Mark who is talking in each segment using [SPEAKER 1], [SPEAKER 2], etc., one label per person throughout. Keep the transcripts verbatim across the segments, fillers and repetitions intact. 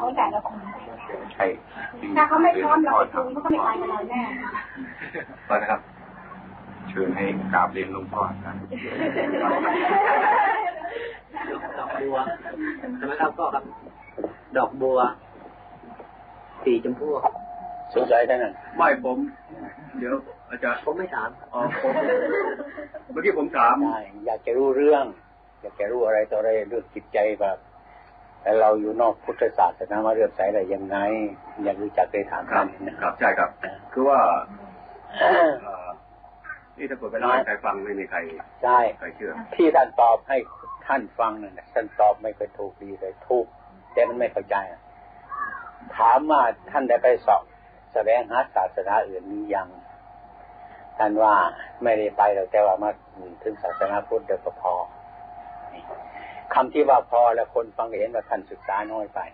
[SPEAKER 1] แต่ละคน
[SPEAKER 2] ใช่
[SPEAKER 1] ถ้าเขาไม่พร้อมเราไปคุยเขาก็ไม่ไปกับเราแน่
[SPEAKER 2] ก็นะครับเชิญให้กราบเรียนหลวงพ่อครับ
[SPEAKER 3] ดอกบัวใช่ไหมครับก็ครับดอกบัวสีชมพู
[SPEAKER 2] สนใจได้นั่น
[SPEAKER 4] ไม่ผมเดี๋ยวอาจารย์
[SPEAKER 3] ผมไม่ถาม
[SPEAKER 4] อ๋อผมเมื่อกี้ผมถาม
[SPEAKER 2] อยากจะรู้เรื่องอยากจะรู้อะไรต่ออะไรเรื่องจิตใจแบบแต่เราอยู่นอกพุทธศาสนามาเรื่องสายอะไรยังไงอยากรู้จักได้ถาม
[SPEAKER 4] ท่านนะครับใช่ครับคือว่านี่ถ้าเกิดไปเล่าให้ใครฟังไม่มีใคร
[SPEAKER 2] ใช่
[SPEAKER 4] ใครเชื่อ
[SPEAKER 2] ที่ท่านตอบให้ท่านฟังนั่นแหละท่านตอบไม่เคยถูกดีเลยถูกแต่มันไม่เข้าใจถามว่าท่านได้ไปสอบแสดงหาศาสนาอื่นมียังท่านว่าไม่ได้ไปแล้วแต่ว่ามาถึงศาสนาพุทธเดียวก็พอคำที่ว่าพอแล้วคนฟังเห็นว่าท่านศึกษาน้อยไป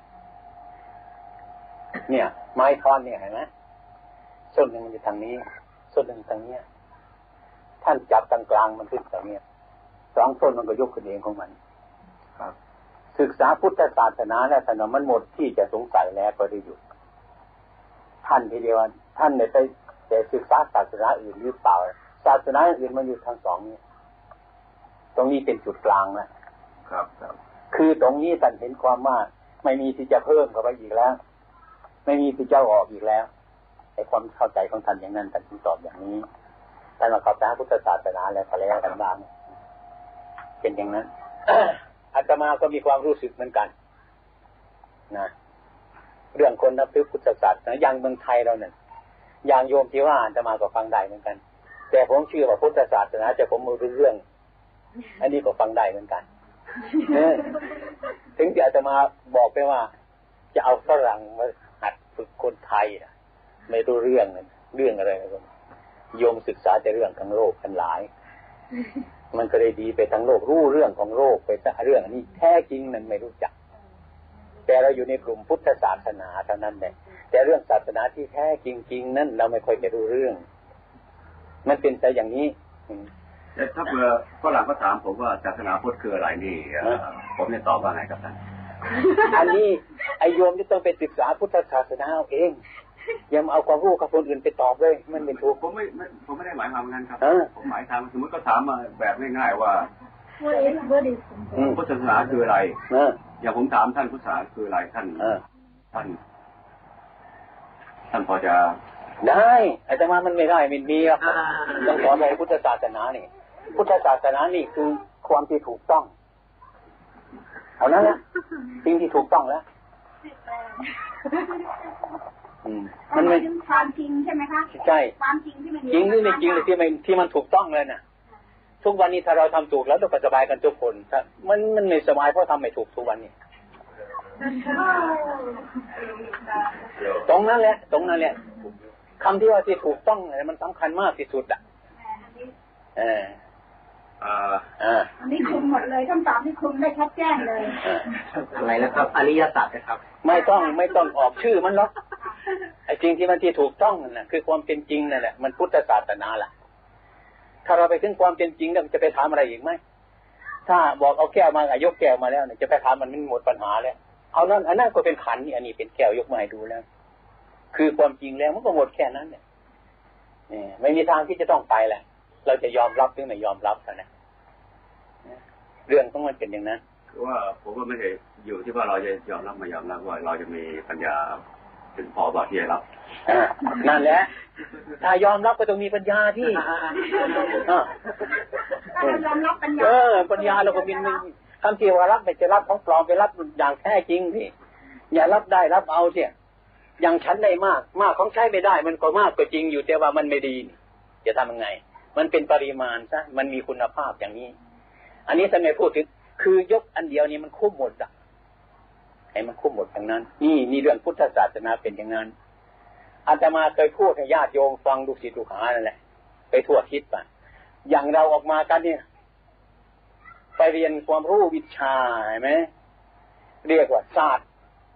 [SPEAKER 2] เนี่ยไม้ท่อนเนี่ยเห็นไหมส้นหนึ่งมันอยู่ทางนี้ส้นหนึ่งทางเนี้ยท่านจับตรงกลางมันขึ้นทางเนี้ยสองส้นมันก็ยกขึ้นเองของมัน
[SPEAKER 4] ครับ
[SPEAKER 2] ศึกษาพุทธศาสนาแล้วท่านมันหมดที่จะสงสัยแล้วก็ได้หยุดท่านทีเดียวท่านเนี่ยไปแต่ศึกษาศาสนาอื่นหรือเปล่าศาสนาอื่นมันอยู่ทางสองนี้ตรงนี้เป็นจุดกลางนะครับครับคือตรงนี้ท่านเห็นความว่าไม่มีที่จะเพิ่มเข้าไปอีกแล้วไม่มีที่จะออกอีกแล้วไอ้ความเข้าใจของท่านอย่างนั้นท่านถึงตอบอย่างนี้ท่านมาเข้าใจพุทธศาสนาแล้วพอแล้วกันบ้างเป็นอย่างนั้น อาตมาก็มีความรู้สึกเหมือนกันนะเรื่องคนนับถือพุทธศาสนาอย่างเมืองไทยเราเนี่ยอย่างโยมที่ว่าอาตมาก็ฟังได้เหมือนกันแต่ผมเชื่อว่าพุทธศาสนาจะผมรู้เรื่องอันนี้ก็ฟังได้เหมือนกันถึงจะอาตมาบอกไปว่าจะเอาฝรั่งมาหัดฝึกคนไทยไม่รู้เรื่องเรื่องอะไรนะโยมศึกษาแต่เรื่องของโลกกันหลายมันก็เลยดีไปทั้งโลกรู้เรื่องของโลกไปซะเรื่องนี้แท้จริงนั้นไม่รู้จักแต่เราอยู่ในกลุ่มพุทธศาสนาเท่านั้นแหละแต่เรื่องศาสนาที่แท้จริงๆนั้นเราไม่ค่อยจะรู้เรื่องมันเป็นแต่อย่างนี้
[SPEAKER 4] แต่ถ้าเผื่อฝรั่งก็ถามผมว่าศาสนาพุทธคืออะไรนี่ผมจะตอบว่าไงครับท่าน
[SPEAKER 2] อันนี้ไอโยมจะต้องไปศึกษาพุทธศาสนาเอาเองอย่ามาเอาความรู้กับคนอื่นไปตอบเลยมันเป็นถูก
[SPEAKER 4] ผมไม่ผมไม่ได้หมายความงั้นครับผมหมายทางสมมติก็ถามมาแบบง่ายๆว่าพุทธศาสนาคืออะไรอย่างผมถามท่านพุทธศาสนาคืออะไรท่านท่านท่านพอจะ
[SPEAKER 2] ได้อาตมามันไม่ได้ไม่มีครับต้องสอนในพุทธศาสนานี่พุทธศาสนานี่คือความที่ถูกต้องเอานั้นนะสิ่งที่ถูกต้องแล้ว
[SPEAKER 1] มันเป็นความจริงใช่ไหมคะ
[SPEAKER 2] ใช่
[SPEAKER 1] ความจริงที่มัน
[SPEAKER 2] จริงหรือไม่จริงที่มันที่มันถูกต้องเลยน่ะทุกวันนี้ถ้าเราทำถูกแล้วเราก็สบายกันทุกคนมันมันไม่สบายเพราะทำไม่ถูกทุกวันนี้ตรงนั้นแหละตรงนั้นแหละคำที่ว่าที่ถูกต้องอะไรมันสำคัญมากที่สุดอ่ะเออ
[SPEAKER 1] อ่าอันนี้คุมหมดเลยคำตอบที่คุมได้ชัดแจ้งเลย
[SPEAKER 3] อะไรแล้วครับอริยสัจนะครับ
[SPEAKER 2] ไม่ต้องไม่ต้องออกชื่อมันหรอกไอ้จริงที่มันที่ถูกต้องนั่นแหละคือความเป็นจริงนั่นแหละมันพุทธศาสนาล่ะถ้าเราไปถึงความเป็นจริงแล้วจะไปถามอะไรอีกไหมถ้าบอกเอาแก้วมายกแก้วมาแล้วเนี่ยจะไปถามมันมันหมดปัญหาแล้วเอานั่นอันนั้นก็เป็นขันนี่อันนี้เป็นแก้วยกมาให้ดูแล้วคือความจริงแล้วมันก็หมดแค่นั้นเนี่ยไม่มีทางที่จะต้องไปแหละเราจะยอมรับหรือไม่ยอมรับกันนะเรื่องของมันเป็นอย่างนั้น
[SPEAKER 4] คือว่าผมว่าไม่ได้อยู่ที่ว่าเราจะยอมรับไม่ยอมรับว่าเราจะมีปัญญาถึงพอบ่ที่จะรับ
[SPEAKER 2] นั่นแหละถ้ายอมรับก็ต้องมีปัญญาที่
[SPEAKER 1] ยอมรับปัญญา
[SPEAKER 2] เออปัญญาเราก็มีคำที่ว่ารับไม่จะรับของปลอมไปรับอย่างแท้จริงพี่อย่ารับได้รับเอาเสียอย่างฉันได้มากมากของใช้ไม่ได้มันก็มากก็จริงอยู่แต่ว่ามันไม่ดีจะทำยังไงมันเป็นปริมาณซะมันมีคุณภาพอย่างนี้อันนี้ท่านไม่พูดถึงคือยกอันเดียวนี้มันคุ้มหมดอ่ะให้มันคุ้มหมดอย่างนั้นนี่นี่เรื่องพุทธศาสนาเป็นอย่างนั้นอาตมาเคยพูดให้ญาติโยมฟังลูกศิษย์ลูกหานั่นแหละไปทั่วทิศไปอย่างเราออกมากันเนี่ยไปเรียนความรู้วิชาใช่ไหมเรียกว่าศาสตร์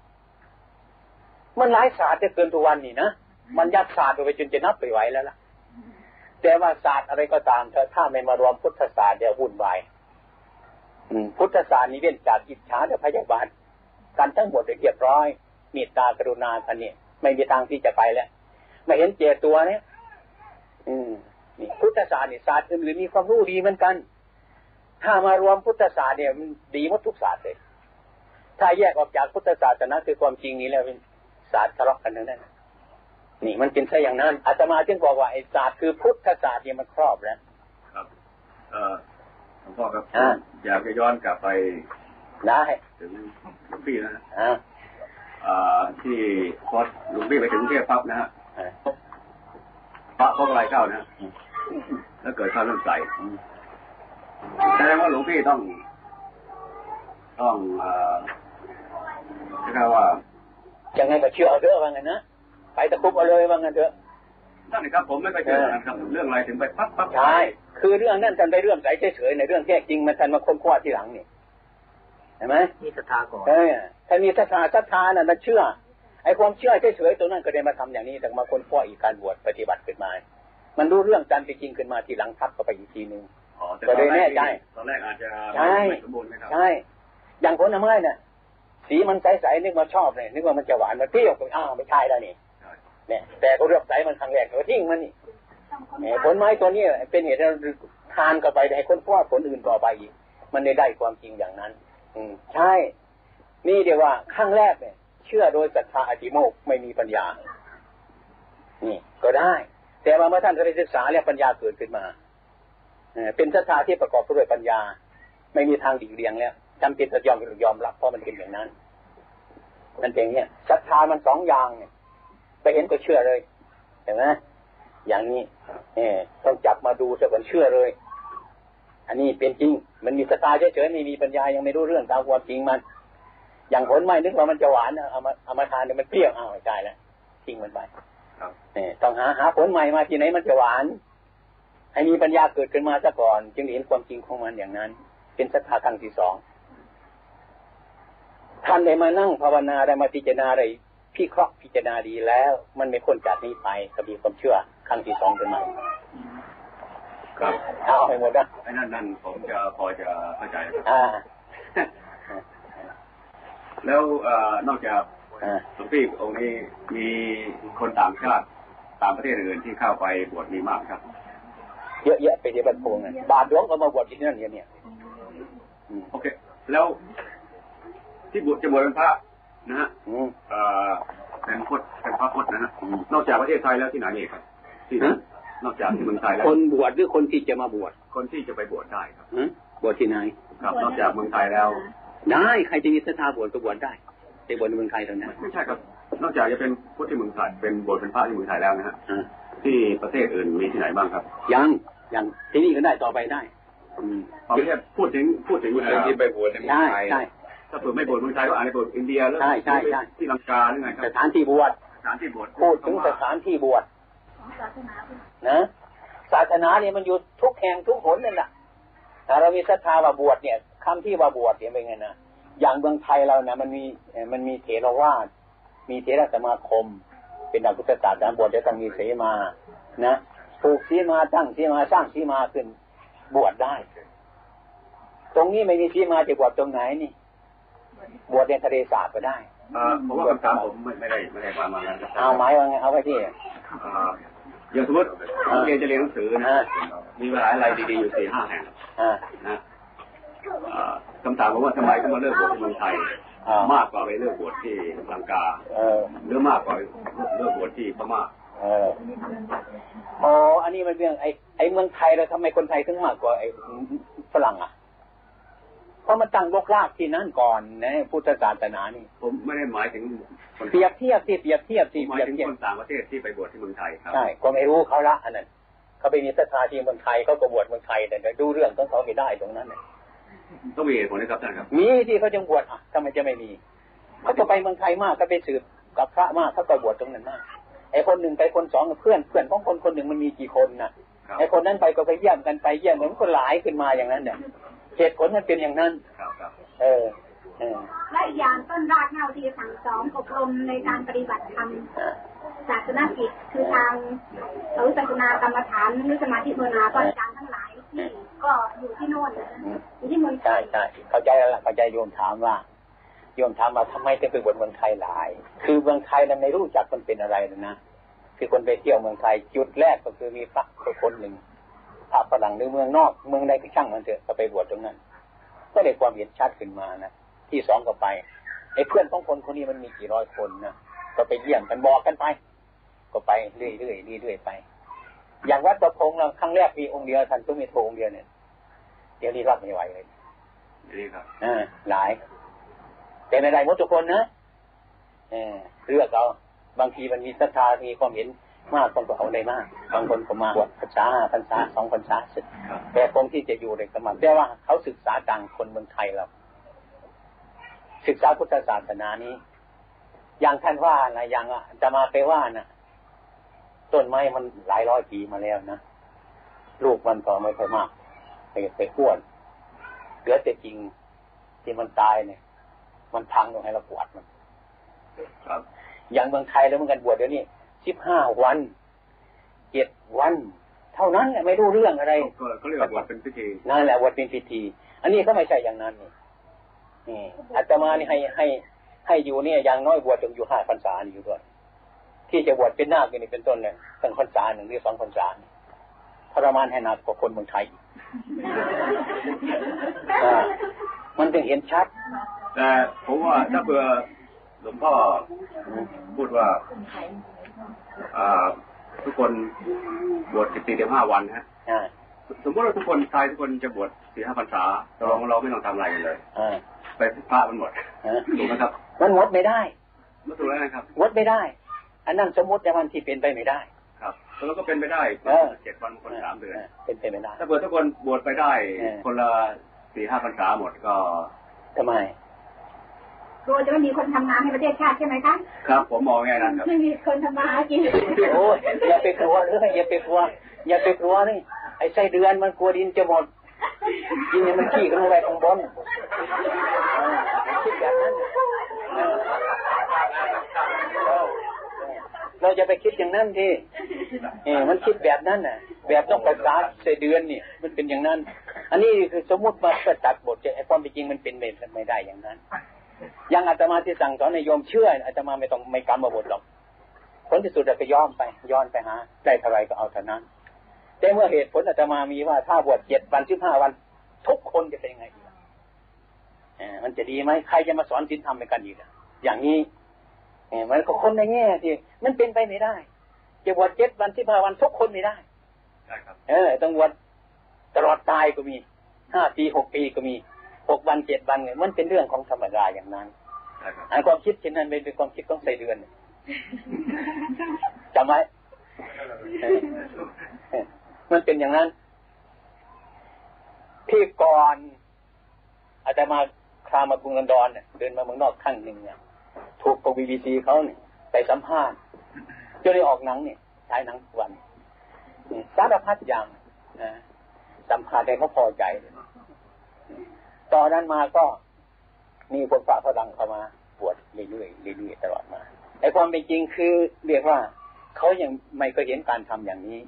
[SPEAKER 2] มันหลายศาสตร์จะเกินทุกวันนี่นะมันยัดศาสตร์ไปจนจะนับไปไหวแล้วล่ะแต่ว่าศาสตร์อะไรก็ตามถ้าไม่มารวมพุทธศาสตร์เดี๋ยววุ่นวายพุทธศาสตร์นี้เว้นจากอิจฉาและพยาบาทกันทั้งหมดเรียบร้อยเมตตากรุณาท่านนี่ไม่มีทางที่จะไปแล้วไม่เห็นเจตัวเนี่ยอืมนี่พุทธศาสตร์นี่ศาสตร์อื่นๆมีความรู้ดีเหมือนกันถ้ามารวมพุทธศาสตร์เนี่ยมันดีหมดทุกศาสตร์เลยถ้าแยกออกจากพุทธศาสตร์นะคือความจริงนี้แล้วเป็นศาสตร์ทะเลาะกันทั้งนั้นนี่มันเป็นซะอย่างนั้นอาตมาจึงบอกว่าไอ้ศาสตร์คือพุทธศาสตร์เนี่ยมันครอบแล้ว
[SPEAKER 4] ครับเอ่อหลวงพ่อครับอยากจะย้อนกลับไป
[SPEAKER 2] ได้
[SPEAKER 4] ถึงหลวงพี่นะฮะอ่าที่พอหลวงพี่ไปถึงเทพปั๊บนะฮะพระพวกอะไรเข้านะแล้วเกิดข้าวเรื่องใสแสดงว่าหลวงพี่ต้องต้องเอ่อใช่ไหมว่า
[SPEAKER 2] ยังไงก็เชื่อเอาเถอะว่างั้นนะไปตะคุบเอาเลยว่างั้นเถอะ
[SPEAKER 4] นั่นครับผมไม่เคยเจอนะครับเรื่องอะไรถึงไปปั๊บปั๊บ
[SPEAKER 2] ใช่คือเรื่องนั้นท่านไปเรื่องใสเฉยๆในเรื่องแท้จริงมันท่านมาค้นคว้าทีหลังนี่เห็นไหม
[SPEAKER 3] มีศรัทธาก่อน
[SPEAKER 2] เออถ้ามีศรัทธาศรัทธาน่ะมันเชื่อไอ้ความเชื่อเฉยๆตัวนั้นก็ได้มาทำอย่างนี้แต่มาค้นคว้าอีกการบวชปฏิบัติขึ้นมามันรู้เรื่องจำจริงขึ้นมาทีหลังทับเข้าไปอีกทีนึง
[SPEAKER 4] ก็เลยแน่ใจตอนแรกอาจจะไม่สมบูรณ์นะครับ
[SPEAKER 2] ใช่อย่างผลไม้เนี่ยสีมันใสๆนึกว่าชอบเลยนึกว่ามันจะหวานมันเปรี้ยวอ้าวไม่ใช่แล้วนี่เนี่ยแต่เขาเลือกใสมันครั้งแรกเขาทิ้งมันนี่ผลไม้ตัวนี้เป็นเหตุให้ทานเข้าไปให้คนคว้าผลอื่นต่อไปอีกมันได้ได้ความจริงอย่างนั้นอืมใช่นี่เดี๋ยวว่าครั้งแรกเนี่ยเชื่อโดยศรัทธาอธิโมกข์ไม่มีปัญญานี่ก็ได้แต่ว่าเมื่อท่านได้ศึกษาแล้วปัญญาเกิดขึ้นมาเป็นศรัทธาที่ประกอบด้วยปัญญาไม่มีทางหลีกเลี่ยงแล้วจำเป็นจะยอมยอมรับเพราะมันเป็นอย่างนั้นมันเป็นอย่างนี้ศรัทธามันสองอย่างเนี่ยไปเห็นก็เชื่อเลยเห็นไหมอย่างนี้เออต้องจับมาดูสักวันเชื่อเลยอันนี้เป็นจริงมันมีศรัทธาเฉยๆไม่มีปัญญายังไม่รู้เรื่องตามความจริงมันอย่างผลไม้นึกว่ามันจะหวานเอามาเอามาทานเนี่ยมันเปรี้ยวอ้าวใช่แล้วทิ้งมันไปเนี่ยต้องหาหาผลใหม่มาที่ไหนมันจะหวานให้มีปัญญาเกิดขึ้นมาซะก่อนจึงเห็นความจริงของมันอย่างนั้นเป็นศรัทธาครั้งที่สองท่านได้มานั่งภาวนาได้มาพิจารณาได้พิเคราะห์พิจารณาดีแล้วมันไม่พ้นจากนี้ไปก็มีความเชื่อครั้งที่สองขึ้นมา
[SPEAKER 4] ครับ
[SPEAKER 2] เอาไปหมดนะ
[SPEAKER 4] ไอ้นั่นนั่นผมจะพอจะเข้าใจ
[SPEAKER 2] อ่า
[SPEAKER 4] แล้วนอกจากหลวงพี่องค์นี้มีคนต่างชาติต่างประเทศอื่นที่เข้าไปบวชมีมากครับ
[SPEAKER 2] เยอะๆไปที่บ้านโป่งเนี่ยบาทหลวงก็มาบวชที่นั่นเนี่ย
[SPEAKER 4] โอเคแล้วที่บวชจะบวชเป็นพระนะฮะเป็นพุทธเป็นพระพุทธนะฮะนอกจากประเทศไทยแล้วที่ไหนอีกครับที่นอกจากที่เมืองไทยแล้ว
[SPEAKER 2] คนบวชหรือคนที่จะมาบวช
[SPEAKER 4] คนที่จะไปบวชได้ครับ
[SPEAKER 2] บวชที่ไหน
[SPEAKER 4] ครับนอกจากเมืองไทยแล้ว
[SPEAKER 2] ได้ใครจะมีศรัทธาบวชก็บวชได้ไปบวชในเมืองไทยเท่านั้น
[SPEAKER 4] ไม่ใช่ครับนอกจากจะเป็นพุทธที่เมืองไทยเป็นบวชเป็นพระที่เมืองไทยแล้วนะฮะที่ประเทศอื่นมีที่ไหนบ้างครับ
[SPEAKER 2] ยังยังที่นี่ก็ได้ต่อไปได้
[SPEAKER 4] ตอนนี้พูดถึงพูดถึงคนที่ไปบวชในเมืองไทยถ้าเปิดไม่บวชเมืองไทยก็อาจจะบวชอินเดียแล้วที่ลังกาหรือไงครับ
[SPEAKER 2] สถานที่บวช
[SPEAKER 4] สถานที่บวช
[SPEAKER 2] พูดถึงสถานที่บวชนะศาสนาเนี่ยมันอยู่ทุกแห่งทุกหนนั่นแหละถ้าเรามีศรัทธาว่าบวชเนี่ยคำที่ว่าบวชเนี่ยเป็นไงนะอย่างเมืองไทยเราเนี่ยมันมีมันมีเถรวาทมีเถรสมาคมเป็นนักพุทธศาสนาบวชจะต้องมีเสมานะผูกสีมาตั้งสีมาสร้างสีมาขึ้นบวชได้ตรงนี้ไม่มีสีมาจะบวชตรงไหนนี่บวชในทะเลสาบก็ได้
[SPEAKER 4] เพราะว่าคำถามผมไม่ไม่ได้ไม่ได้มามาแล้ว
[SPEAKER 2] เอาหมายว่าไงเอาไปที่
[SPEAKER 4] อย่างสมมติเรียนจะเรียนหนังสือนะมีเวลาอะไรดีๆอยู่สี่ห้าแห่งนะคำถามผมว่าทำไมเขามาเลิกบวชที่เมืองไทยมากกว่าไปเลิกบวชที่ลังกาหรือมากกว่าเลิกบวชที่พม่า
[SPEAKER 2] อ๋ออันนี้มันเรื่องไอ้ไอ้เมืองไทยเราทำไมคนไทยถึงมากกว่าไอ้ฝรั่งอ่ะเพราะมันตั้งรกรากที่นั่นก่อนนะพุทธศาสนานี่
[SPEAKER 4] ผมไม่ได้หมายถึง
[SPEAKER 2] เปรียบเทียบสิเปรียบเทียบสิ
[SPEAKER 4] หมายถึงคนต่างประเทศที่ไปบวชที่เมืองไทยครับ
[SPEAKER 2] ใช่ก็ไม่รู้เขาละอันนั้นเขาไปมีศรัทธาที่เมืองไทยเขาก็บวชเมืองไทยแต่ดูเรื่องของเขาไม่ได้ตรงนั้นเนี่ย
[SPEAKER 4] ต้องมีเหตุผลนะครับท่านครับ
[SPEAKER 2] มีที่เขาจึงบวชอ่ะทำไมจะไม่มีเขาก็ไปเมืองไทยมากก็ไปสืบกับพระมากเขาก็บวชตรงนั้นมากไอ้คนหนึ่งไปคนสองเพื่อนเพื่อนของคนคนหนึ่งมันมีกี่คนน่ะไอ้คนนั้นไปก็ไปเยี่ยมกันไปเยี่ยมเหมือนคนหลายขึ้นมาอย่างนั้นเนี่ยเหตุผลมันเป็นอย่างนั้นเออเออ
[SPEAKER 1] และอย่างต้นรากเหง้าที่สั่งสอนอบรมในการปฏิบัติธรรมศาสนากิจคือทางหรือศาสนากรรมฐานหรือสมาธิภาวนาก็อาจารย์ทั้งหลายที่ก็อยู่ที่โน่นอยู่ที่เมือง
[SPEAKER 2] ใช่ใช่เข้าใจแล้วล่ะเข้าใจโยมถามว่าโยมถามมาทำไมถึงไปบวชเมืองไทยหลายคือเมืองไทยนั้นไม่รู้จักมันเป็นอะไรเลยนะคือคนไปเที่ยวเมืองไทยจุดแรกก็คือมีพระคนหนึ่งพระฝรั่งหรือเมืองนอกเมืองใดก็ช่างมันเถอะก็ไปบวชตรงนั้นก็ได้ความเห็นชัดขึ้นมานะที่สองก็ไปไอ้เพื่อนของคนคนนี้มันมีกี่ร้อยคนนะก็ไปเยี่ยมกันบอกกันไปก็ไปเรื่อยๆเรื่อยๆไปอย่างวัดประพงษ์เราครั้งแรกมีองค์เดียวท่านก็มีโทองค์เดียวเนี่ยเดี๋ยวนี้รับไม่ไหวเลย
[SPEAKER 4] นี่ครับ
[SPEAKER 2] อ่าหลายเป็นอะไรหมดทุกคนนะเออเลือกเอาบางทีมันมีศรัทธามีความเห็นมากคนก็เอาได้มากบางคนก็มาบวชพรรษาพรรษาสองพรรษาสึกแต่คงที่จะอยู่ในสมัครแต่ว่าเขาศึกษาต่างคนเมืองไทยเราศึกษาพุทธศาสนานี้อย่างท่านว่านะอย่างจะมาไปว่านะต้นไม้มันหลายร้อยปีมาแล้วนะลูกมันก็ไม่ค่อยมากไปไปอ้วนเหลือแต่จริงที่มันตายเนี่ยมันพังลงให้เราปวดมัน
[SPEAKER 4] ครับ
[SPEAKER 2] อย่างเมืองไทยแล้วเหมือนกันบวชเดี๋ยวนี้สิบห้าวันเจ็ดวันเท่านั้นแหละไม่รู้เรื่องอะไร
[SPEAKER 4] เขาเรียกว่าบวชเป็นพิธี
[SPEAKER 2] นั่นแหละบวชเป็นพิธีอันนี้ก็ไม่ใช่อย่างนั้นนี่นี่อาตมานี่ให้ให้ให้อยู่เนี่ยอย่างน้อยบวชจนอยู่ห้าพรรษาอยู่ด้วยที่จะบวชเป็นนาคนี่เป็นต้นเนี่ยตั้งพรรษาหนึ่งหรือสองพรรษาทรมานให้หนักกว่าคนเมืองไทยมันถึงเห็นชัด
[SPEAKER 4] แต่ผมว่าถ้าเผื่อหลวงพ่อพูดว่าทุกคนบวชสิบสี่สิบห้าวันฮะสมมติว่าทุกคนชายทุกคนจะบวชสี่ห้าพรรษาเราเราไม่ต้องทำอะไรกันเลยไปพระมันหมดถูกไหมครับ
[SPEAKER 2] มันหมดไม่ได้
[SPEAKER 4] ไม่ถูกแล้วนะครับ
[SPEAKER 2] หมดไม่ได้อันนั้นสมมติในวันที่เป็นไปไม่ได้
[SPEAKER 4] ครับแล้วก็เป็นไปได้เจ็ดวันคนสามเดือน
[SPEAKER 2] เป็นไปไม่ได้
[SPEAKER 4] ถ้าเผื่อทุกคนบวชไปได้คนละสี่ห้าพรรษาหมดก็
[SPEAKER 2] ทำไม
[SPEAKER 1] กลัวจะไม่มีคนทำงานให้ประเทศชาติใช่ไหมคะ
[SPEAKER 4] ครับผมมองง่ายนะครับ
[SPEAKER 1] ไม่มีคนทำมาหากิน
[SPEAKER 2] โอ้ยอย่าไปกลัวเลยอย่าไปกลัวอย่าไปกลัวนี่ไอ้ไส้เดือนมันกลัวดินจะหมดกินเนี่ยมันขี้กันลงไปข้างบนคิดแบบนั้นเราจะไปคิดอย่างนั้นทีเออมันคิดแบบนั้นน่ะแบบต้องประกาศไส้เดือนนี่มันเป็นอย่างนั้นอันนี้คือสมมติว่าก็ตัดบทไอ้ความเป็นจริงมันเป็นไม่ได้อย่างนั้นยังอาตมาที่สั่งสอนในโยมเชื่ออาตมาไม่ต้องไม่กำมาบทหรอกผลที่สุดเราก็ย้อนไปย้อนไปหาได้เท่าไรก็เอาเท่านั้นแต่เมื่อเหตุผลอาตมามีว่าถ้าบวชเจ็ดวันสิบห้าวันทุกคนจะเป็นยังไงดีเออมันจะดีไหมใครจะมาสอนศีลธรรมในกันอีกอย่างนี้เออมันก็คนในแง่ที่มันเป็นไปไม่ได้จะบวชเจ็ดวันสิบห้าวันทุกคนไม่ได้
[SPEAKER 4] ใช่ครับ
[SPEAKER 2] เออต้องบวชตลอดตายก็มีห้าปีหกปีก็มีหกวันเจ็ดวันเนี่ยมันเป็นเรื่องของธรรมดาอย่างนั้นอันความคิดเช่นนั้นเป็นความคิดของไส้เดือนจำไว้มันเป็นอย่างนั้นที่ก่อนอาจจะมาครามากรุงลอนดอนเนี่ยเดินมาเมืองนอกครั้งหนึ่งเนี่ยถูกพวกบีบีซีเขาเนี่ยไปสัมภาษณ์จนได้ออกหนังเนี่ยฉายหนังวันสารพัดอย่างนะสัมภาษณ์ได้เขาพอใจตอนนั้นมาก็มีคนฝากพลังเข้ามาบวชเรื่อยๆเรื่อยๆตลอดมาไอ้ความเป็นจริงคือเรียกว่าเขายังไม่เคยเห็นการทำอย่างนี้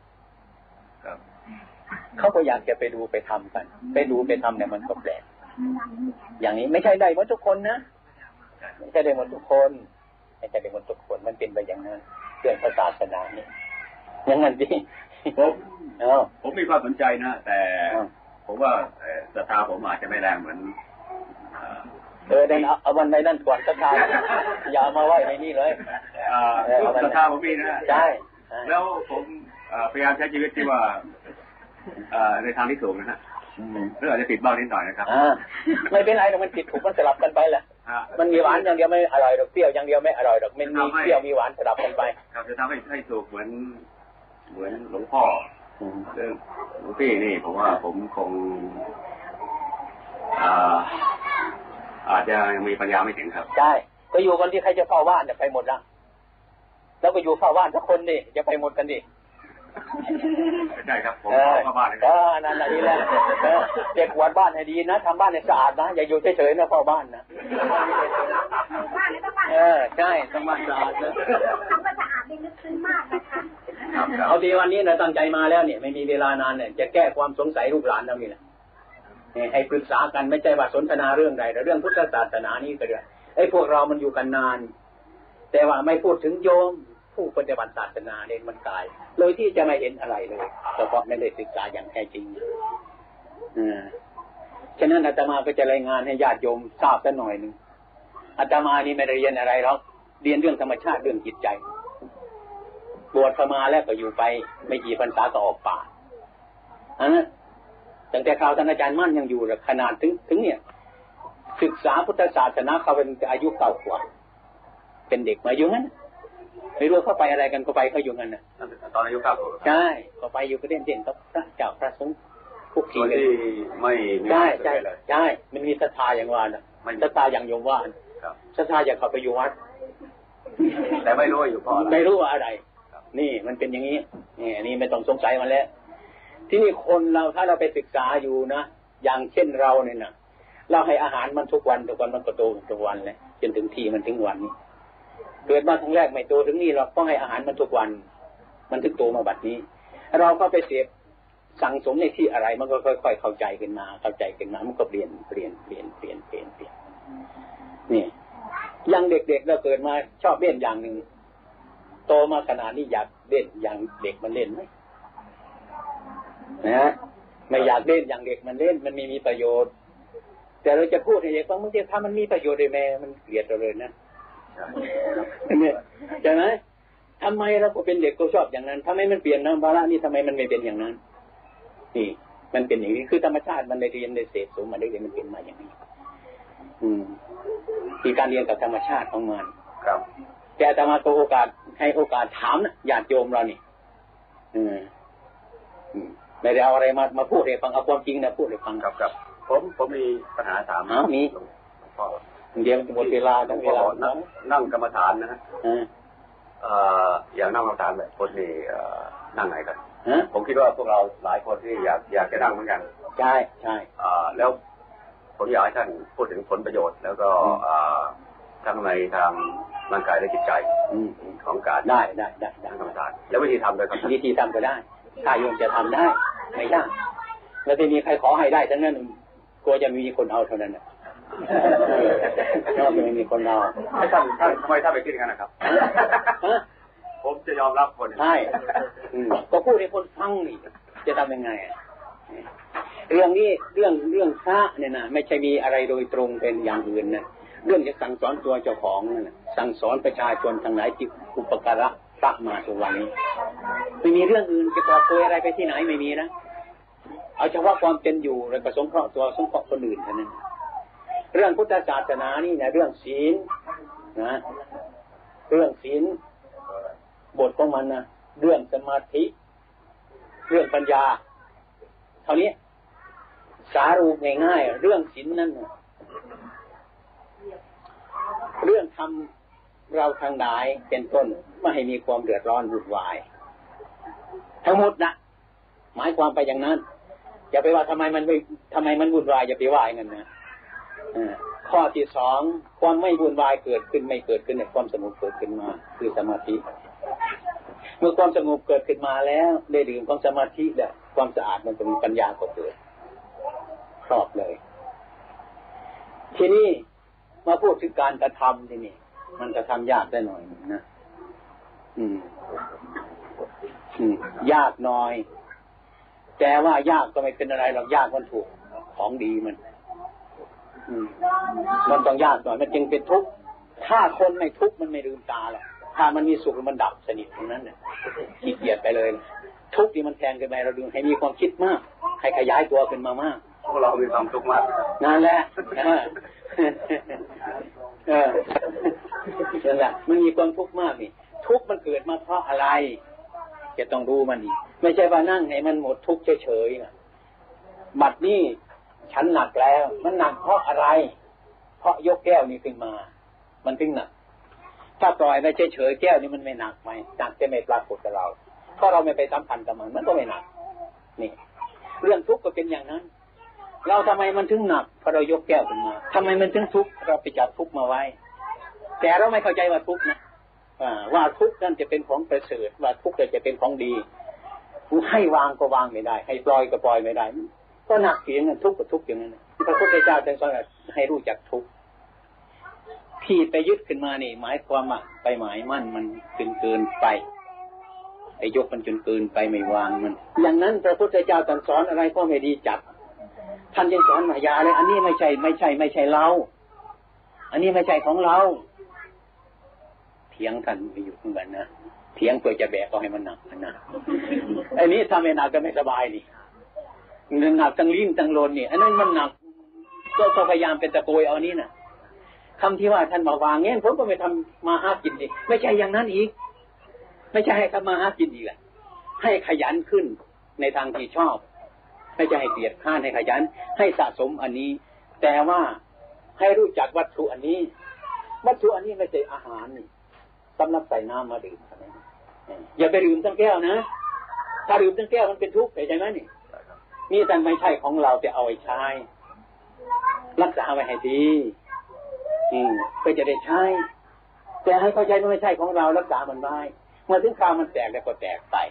[SPEAKER 2] เขาก็อยากจะไปดูไปทำกันไปดูไปทำเนี่ยมันก็แปลกอย่างนี้ไม่ใช่ได้หมดทุกคนนะไม่ใช่ได้หมดทุกคนไม่ใช่ได้หมดทุกคนมันเป็นไปอย่างนั้นเรื่องศาสนานี่อย่างนั้นดิ
[SPEAKER 4] ผมผมมีความสนใจนะแต่ผมว่าศรัทธาผมอาจจะไม่แรงเหมือน
[SPEAKER 2] เออได้เอาวันในนั่นก่อนศรัทธาอย่ามาไว้ในนี่เลย
[SPEAKER 4] ศรัทธาผมมีนะ
[SPEAKER 2] ใช่
[SPEAKER 4] แล้วผมพยายามใช้ชีวิตที่ว่าในทางที่ถูกนะฮะหรืออาจจะติดบ้างนิดหน่อยนะครับ
[SPEAKER 2] ไม่เป็นไรหรอกมันติดถูกมันสลับกันไปแหละมันมีหวานอย่างเดียวไม่อร่อยหรอกเปรี้ยวอย่างเดียวไม่อร่อยหรอกมันมีเปรี้ยวมีหวานสลับกันไป
[SPEAKER 4] ครับจะทำให้ให้ถูกเหมือนเหมือนหลวงพ่อเรื่องหลวงพี่นี่ผมว่าผมคงอาจจะยังมีปัญญาไม่ถึงครับ
[SPEAKER 2] ใช่ก็อยู่กันที่ใครจะเฝ้าบ้านจะไปหมดละแล้วก็อยู่เฝ้าบ้านทุกคนดิจะไปหมดกันดิ
[SPEAKER 4] ใช่ครับผมเฝ้าบ้านเลย
[SPEAKER 2] ครับนั่นแหละนี่แหละเก็บกวาดบ้านให้ดีนะทำบ้านให้สะอาดนะอย่าอยู่เฉยๆนะเฝ้าบ้านนะ
[SPEAKER 1] บ้านนี่ต้องบ้าน
[SPEAKER 2] เออใช่ต้องบ้านสะอาดนะ
[SPEAKER 1] ทำบ้านสะอาดนี่ลึกซึ้งมากนะคะ
[SPEAKER 2] เอาดีวันนี้นะตั้งใจมาแล้วเนี่ยไม่มีเวลานานเนี่ยจะแก้ความสงสัยลูกหลานเรานี่แหละให้ปรึกษากันไม่ใช่ว่าสนทนาเรื่องใดแต่เรื่องพุทธศาสนานี้ก็ได้ไอ้พวกเรามันอยู่กันนานแต่ว่าไม่พูดถึงโยมผู้ปฏิบัติศาสนาเนี่ยมันกลายโดยที่จะไม่เห็นอะไรเลยเฉพาะไม่ได้ศึกษาอย่างแท้จริงอ่าฉะนั้นอาตมาก็จะรายงานให้ญาติโยมทราบสักหน่อยนึงอาตมานี่ไม่ได้เรียนอะไรหรอกเรียนเรื่องธรรมชาติเรื่องจิตใจบวชเข้ามาแล้วก็อยู่ไปไม่กี่พรรษาก็ออกป่าอันนั้นตั้งแต่คราวท่านอาจารย์มั่นยังอยู่ขนาดถึงถึงเนี่ยศึกษาพุทธศาสนาเขาเป็นอายุเก่ากว่าเป็นเด็กมาอยู่งั้นไม่รู้เขาไปอะไรกันก็ไปเขาอยู่งั้นน่ะ
[SPEAKER 4] ตอนอายุเก้าขวบ
[SPEAKER 2] ใช่ก็ไปอยู่ก็เด่นเด่นกับพระเจ้าพระสงฆ์คุกคี
[SPEAKER 4] กันไม่
[SPEAKER 2] ใช่ใช่ใช่มันมีศรัทธาอย่างว่าน่ะศรัทธาอย่างโยมว่าศรัทธาอย่างเขาไปอยู่วัด
[SPEAKER 4] แต่ไม่รู้ว่าอยู่เพราะอะไร
[SPEAKER 2] ไม่รู้ว่าอะไรนี่มันเป็นอย่างนี้นี่นี่ไม่ต้องสงสัยมันแล้วที่นี่คนเราถ้าเราไปศึกษาอยู่นะอย่างเช่นเราเนี่ยนะเราให้อาหารมันทุกวันทุกวันมันก็โตทุกวันเลยจนถึงที่มันถึงวันนี้เกิดมาครั้งแรกไม่โตถึงนี่เราก็ให้อาหารมันทุกวันมันถึงโตมาบัดนี้เราก็ไปเสพสั่งสมในที่อะไรมันก็ค่อยๆเข้าใจขึ้นมาเข้าใจขึ้นมามันก็เปลี่ยนเปลี่ยนเปลี่ยนเปลี่ยนเปลี่ยนเปลี่ยนนี่ยังเด็กๆเราเกิดมาชอบเล่นอย่างหนึ่งโตมาขนาดนี้อยากเล่นอย่างเด็กมันเล่นไหมนะไม่อยากเล่นอย่างเด็กมันเล่นมันไม่มีประโยชน์แต่เราจะพูดให้เด็กฟังเมื่อกี้ถ้ามันมีประโยชน์เลยแม่มันเกลียดเราเลยนะเนี่ยใช่ไหมทำไมเราก็เป็นเด็กก็ชอบอย่างนั้นทำไมมันเปลี่ยนนะภาระนี่ทำไมมันไม่เป็นอย่างนั้นนี่มันเป็นอย่างนี้คือธรรมชาติมันได้เรียนได้เสพสมมาได้เรียนมันเป็นมาอย่างนี้อืมมีการเรียนกับธรรมชาติของมัน
[SPEAKER 4] ครับ
[SPEAKER 2] แต่อาตมาก็โอกาสให้โอกาสถามนะญาติโยมเรานี่อืมอืมไม่ได้เอาอะไรมามาพูดให้ฟังเอาความจริงนะพูดให้ฟัง
[SPEAKER 4] ครับครับผมผมมีปัญหาถาม
[SPEAKER 2] อ๋อมีเดี๋ยวหมดเวลาตั้งเวลา
[SPEAKER 4] นั่งกรรมฐานนะฮะเอ่ออย่างนั่งกรรมฐานแบบคนนี่นั่งไหนกันผมคิดว่าพวกเราหลายคนที่อยากอยากจะนั่งเหมือนกัน
[SPEAKER 2] ใช่ใช่
[SPEAKER 4] แล้วผมอยากให้ท่านพูดถึงผลประโยชน์แล้วก็ทั้งในทางร่างกายและจิตใจของการ
[SPEAKER 2] ได้ได้ได้
[SPEAKER 4] นั่งกรรมฐานแล้ววิธีทำด้วยครับ
[SPEAKER 2] วิธีทำก็ได้ถ้าโยมจะทำได้ไม่ยากแล้วจะมีใครขอให้ได้ทั้งนั้นกลัวจะมีคนเอาเท่านั้นนะก็ไม่มีคนเอา
[SPEAKER 4] ท่านท่านทำไมท่านไปคิดกันนะครับผมจะยอมรับคน
[SPEAKER 2] ใช่ก็พูดให้คนฟังนี่จะทำยังไงเรื่องนี้เรื่องเรื่องพระเนี่ยนะไม่ใช่มีอะไรโดยตรงเป็นอย่างอื่นนะเรื่องจะสั่งสอนตัวเจ้าของนั่นนะสั่งสอนประชาชนทั้งหลายที่อุปการะพระมาทุกวันนี้ไม่มีเรื่องอื่นจะก่อตัวอะไรไปที่ไหนไม่มีนะเอาเฉพาะความเป็นอยู่และประสงค์เคราะห์ตัวสงเคราะห์คนอื่นเท่านั้นเรื่องพุทธศาสนานี่นะเรื่องศีลนะเรื่องศีลบทของมันนะเรื่องสมาธิเรื่องปัญญาเท่านี้สารุปง่ายๆเรื่องศีลนั่นนะเรื่องทำเราทางหลายเป็นต้นไม่ให้มีความเดือดร้อนวุ่นวายทั้งหมดนะหมายความไปอย่างนั้นอย่าไปว่าทำไมมันไม่ทำไมมันวุ่นวายอย่าไปว่าอย่างนั้นนะข้อที่สองความไม่วุ่นวายเกิดขึ้นไม่เกิดขึ้นในความสงบเกิดขึ้นมาคือสมาธิเมื่อความสงบเกิดขึ้นมาแล้วได้ดื่มของสมาธิแล้วความสะอาดมันจะมีปัญญาก็เกิดครอบเลยทีนี้มาพูดถึงการกระทำที่นี่มันกระทำยากได้หน่อยนะอืมอืมยากหน่อยแต่ว่ายากก็ไม่เป็นอะไรหรอกยากมันถูกของดีมันอืมมันต้องยากหน่อยมันจึงเป็นทุกข์ถ้าคนไม่ทุกข์มันไม่ลืมตาหรอกถ้ามันมีสุขมันดับสนิทตรงนั้นเนี่ยขี้เกียจไปเลยทุกข์ที่มันแทนกันไปเราดึงให้มีความคิดมากให้ขยายตัวขึ้นมามาก
[SPEAKER 4] พวกเรามีความทุกข์มาก
[SPEAKER 2] นั่นแหละเออนั่นแหละมันมีความทุกข์มากนี่ทุกข์มันเกิดมาเพราะอะไรจะต้องรู้มันนี่ไม่ใช่ว่านั่งให้มันหมดทุกข์เฉยๆนะบัดนี้ฉันหนักแล้วมันหนักเพราะอะไรเพราะยกแก้วนี้ขึ้นมามันถึงหนักถ้าปล่อยไปเฉยๆแก้วนี้มันไม่หนักไหมหนักจะไม่ปรากฏกับเราเพราะเราไม่ไปสัมพันธ์กับมันมันก็ไม่หนักนี่เรื่องทุกข์ก็เป็นอย่างนั้นเราทำไมมันถึงหนักเพราะเรายกแก้วขึ้นมาทำไมมันถึงทุกข์เราไปจับทุกข์มาไว้แต่เราไม่เข้าใจว่าทุกข์นะว่าทุกข์นั่นจะเป็นของประเสริฐว่าทุกข์จะเป็นของดีให้วางก็วางไม่ได้ให้ปล่อยก็ปล่อยไม่ได้ก็หนักเสียงกันทุกข์กับทุกข์อย่างนั้นพระพุทธเจ้าจึงสอนให้รู้จักทุกข์ที่ไปยึดขึ้นมานี่หมายความว่าไปหมายมั่นมันจนเกินไปไปยกมันจนเกินไปไม่วางมันอย่างนั้นพระพุทธเจ้าตรัสสอนอะไรก็ไม่ดีจับท่านยังสอนมายาเลยอันนี้ไม่ใช่ไม่ใช่ไม่ใช่เราอันนี้ไม่ใช่ของเราเถียงท่านไปอยู่เหมือนกันนะเถียงเพื่อจะแบกก็ให้มันหนักนะไอ้นี้ถ้าไม่หนักก็ไม่สบายนี่หนักทั้งลิ้นทั้งโลนนี่อันนั้นมันหนักก็พยายามเป็นตะโกยเอานี้นะคำที่ว่าท่านบอกวางเงี้ยผมก็ไม่ทำมาหากินดิไม่ใช่อย่างนั้นอีกไม่ใช่ให้ทำมาหากินอีกแหละให้ขยันขึ้นในทางที่ชอบไม่ใช่ให้เกลียดข้านให้ขยันให้สะสมอันนี้แต่ว่าให้รู้จักวัตถุอันนี้วัตถุอันนี้ไม่ใช่อาหารนี่สำหรับใส่น้ำมาดื่มอย่าไปดื่มทั้งแก้วนะถ้าดื่มทั้งแก้วมันเป็นทุกข์เข้าใจไหมนี่นี่แต่ไม่ใช่ของเราแต่เอาไว้ใช้รักษาไว้ให้ดีอืมเพื่อจะได้ใช้แต่ให้เข้าใจว่าไม่ใช่ของเรารักษามันไว้เมื่อถึงคราวมันแตกแล้วก็แตกไป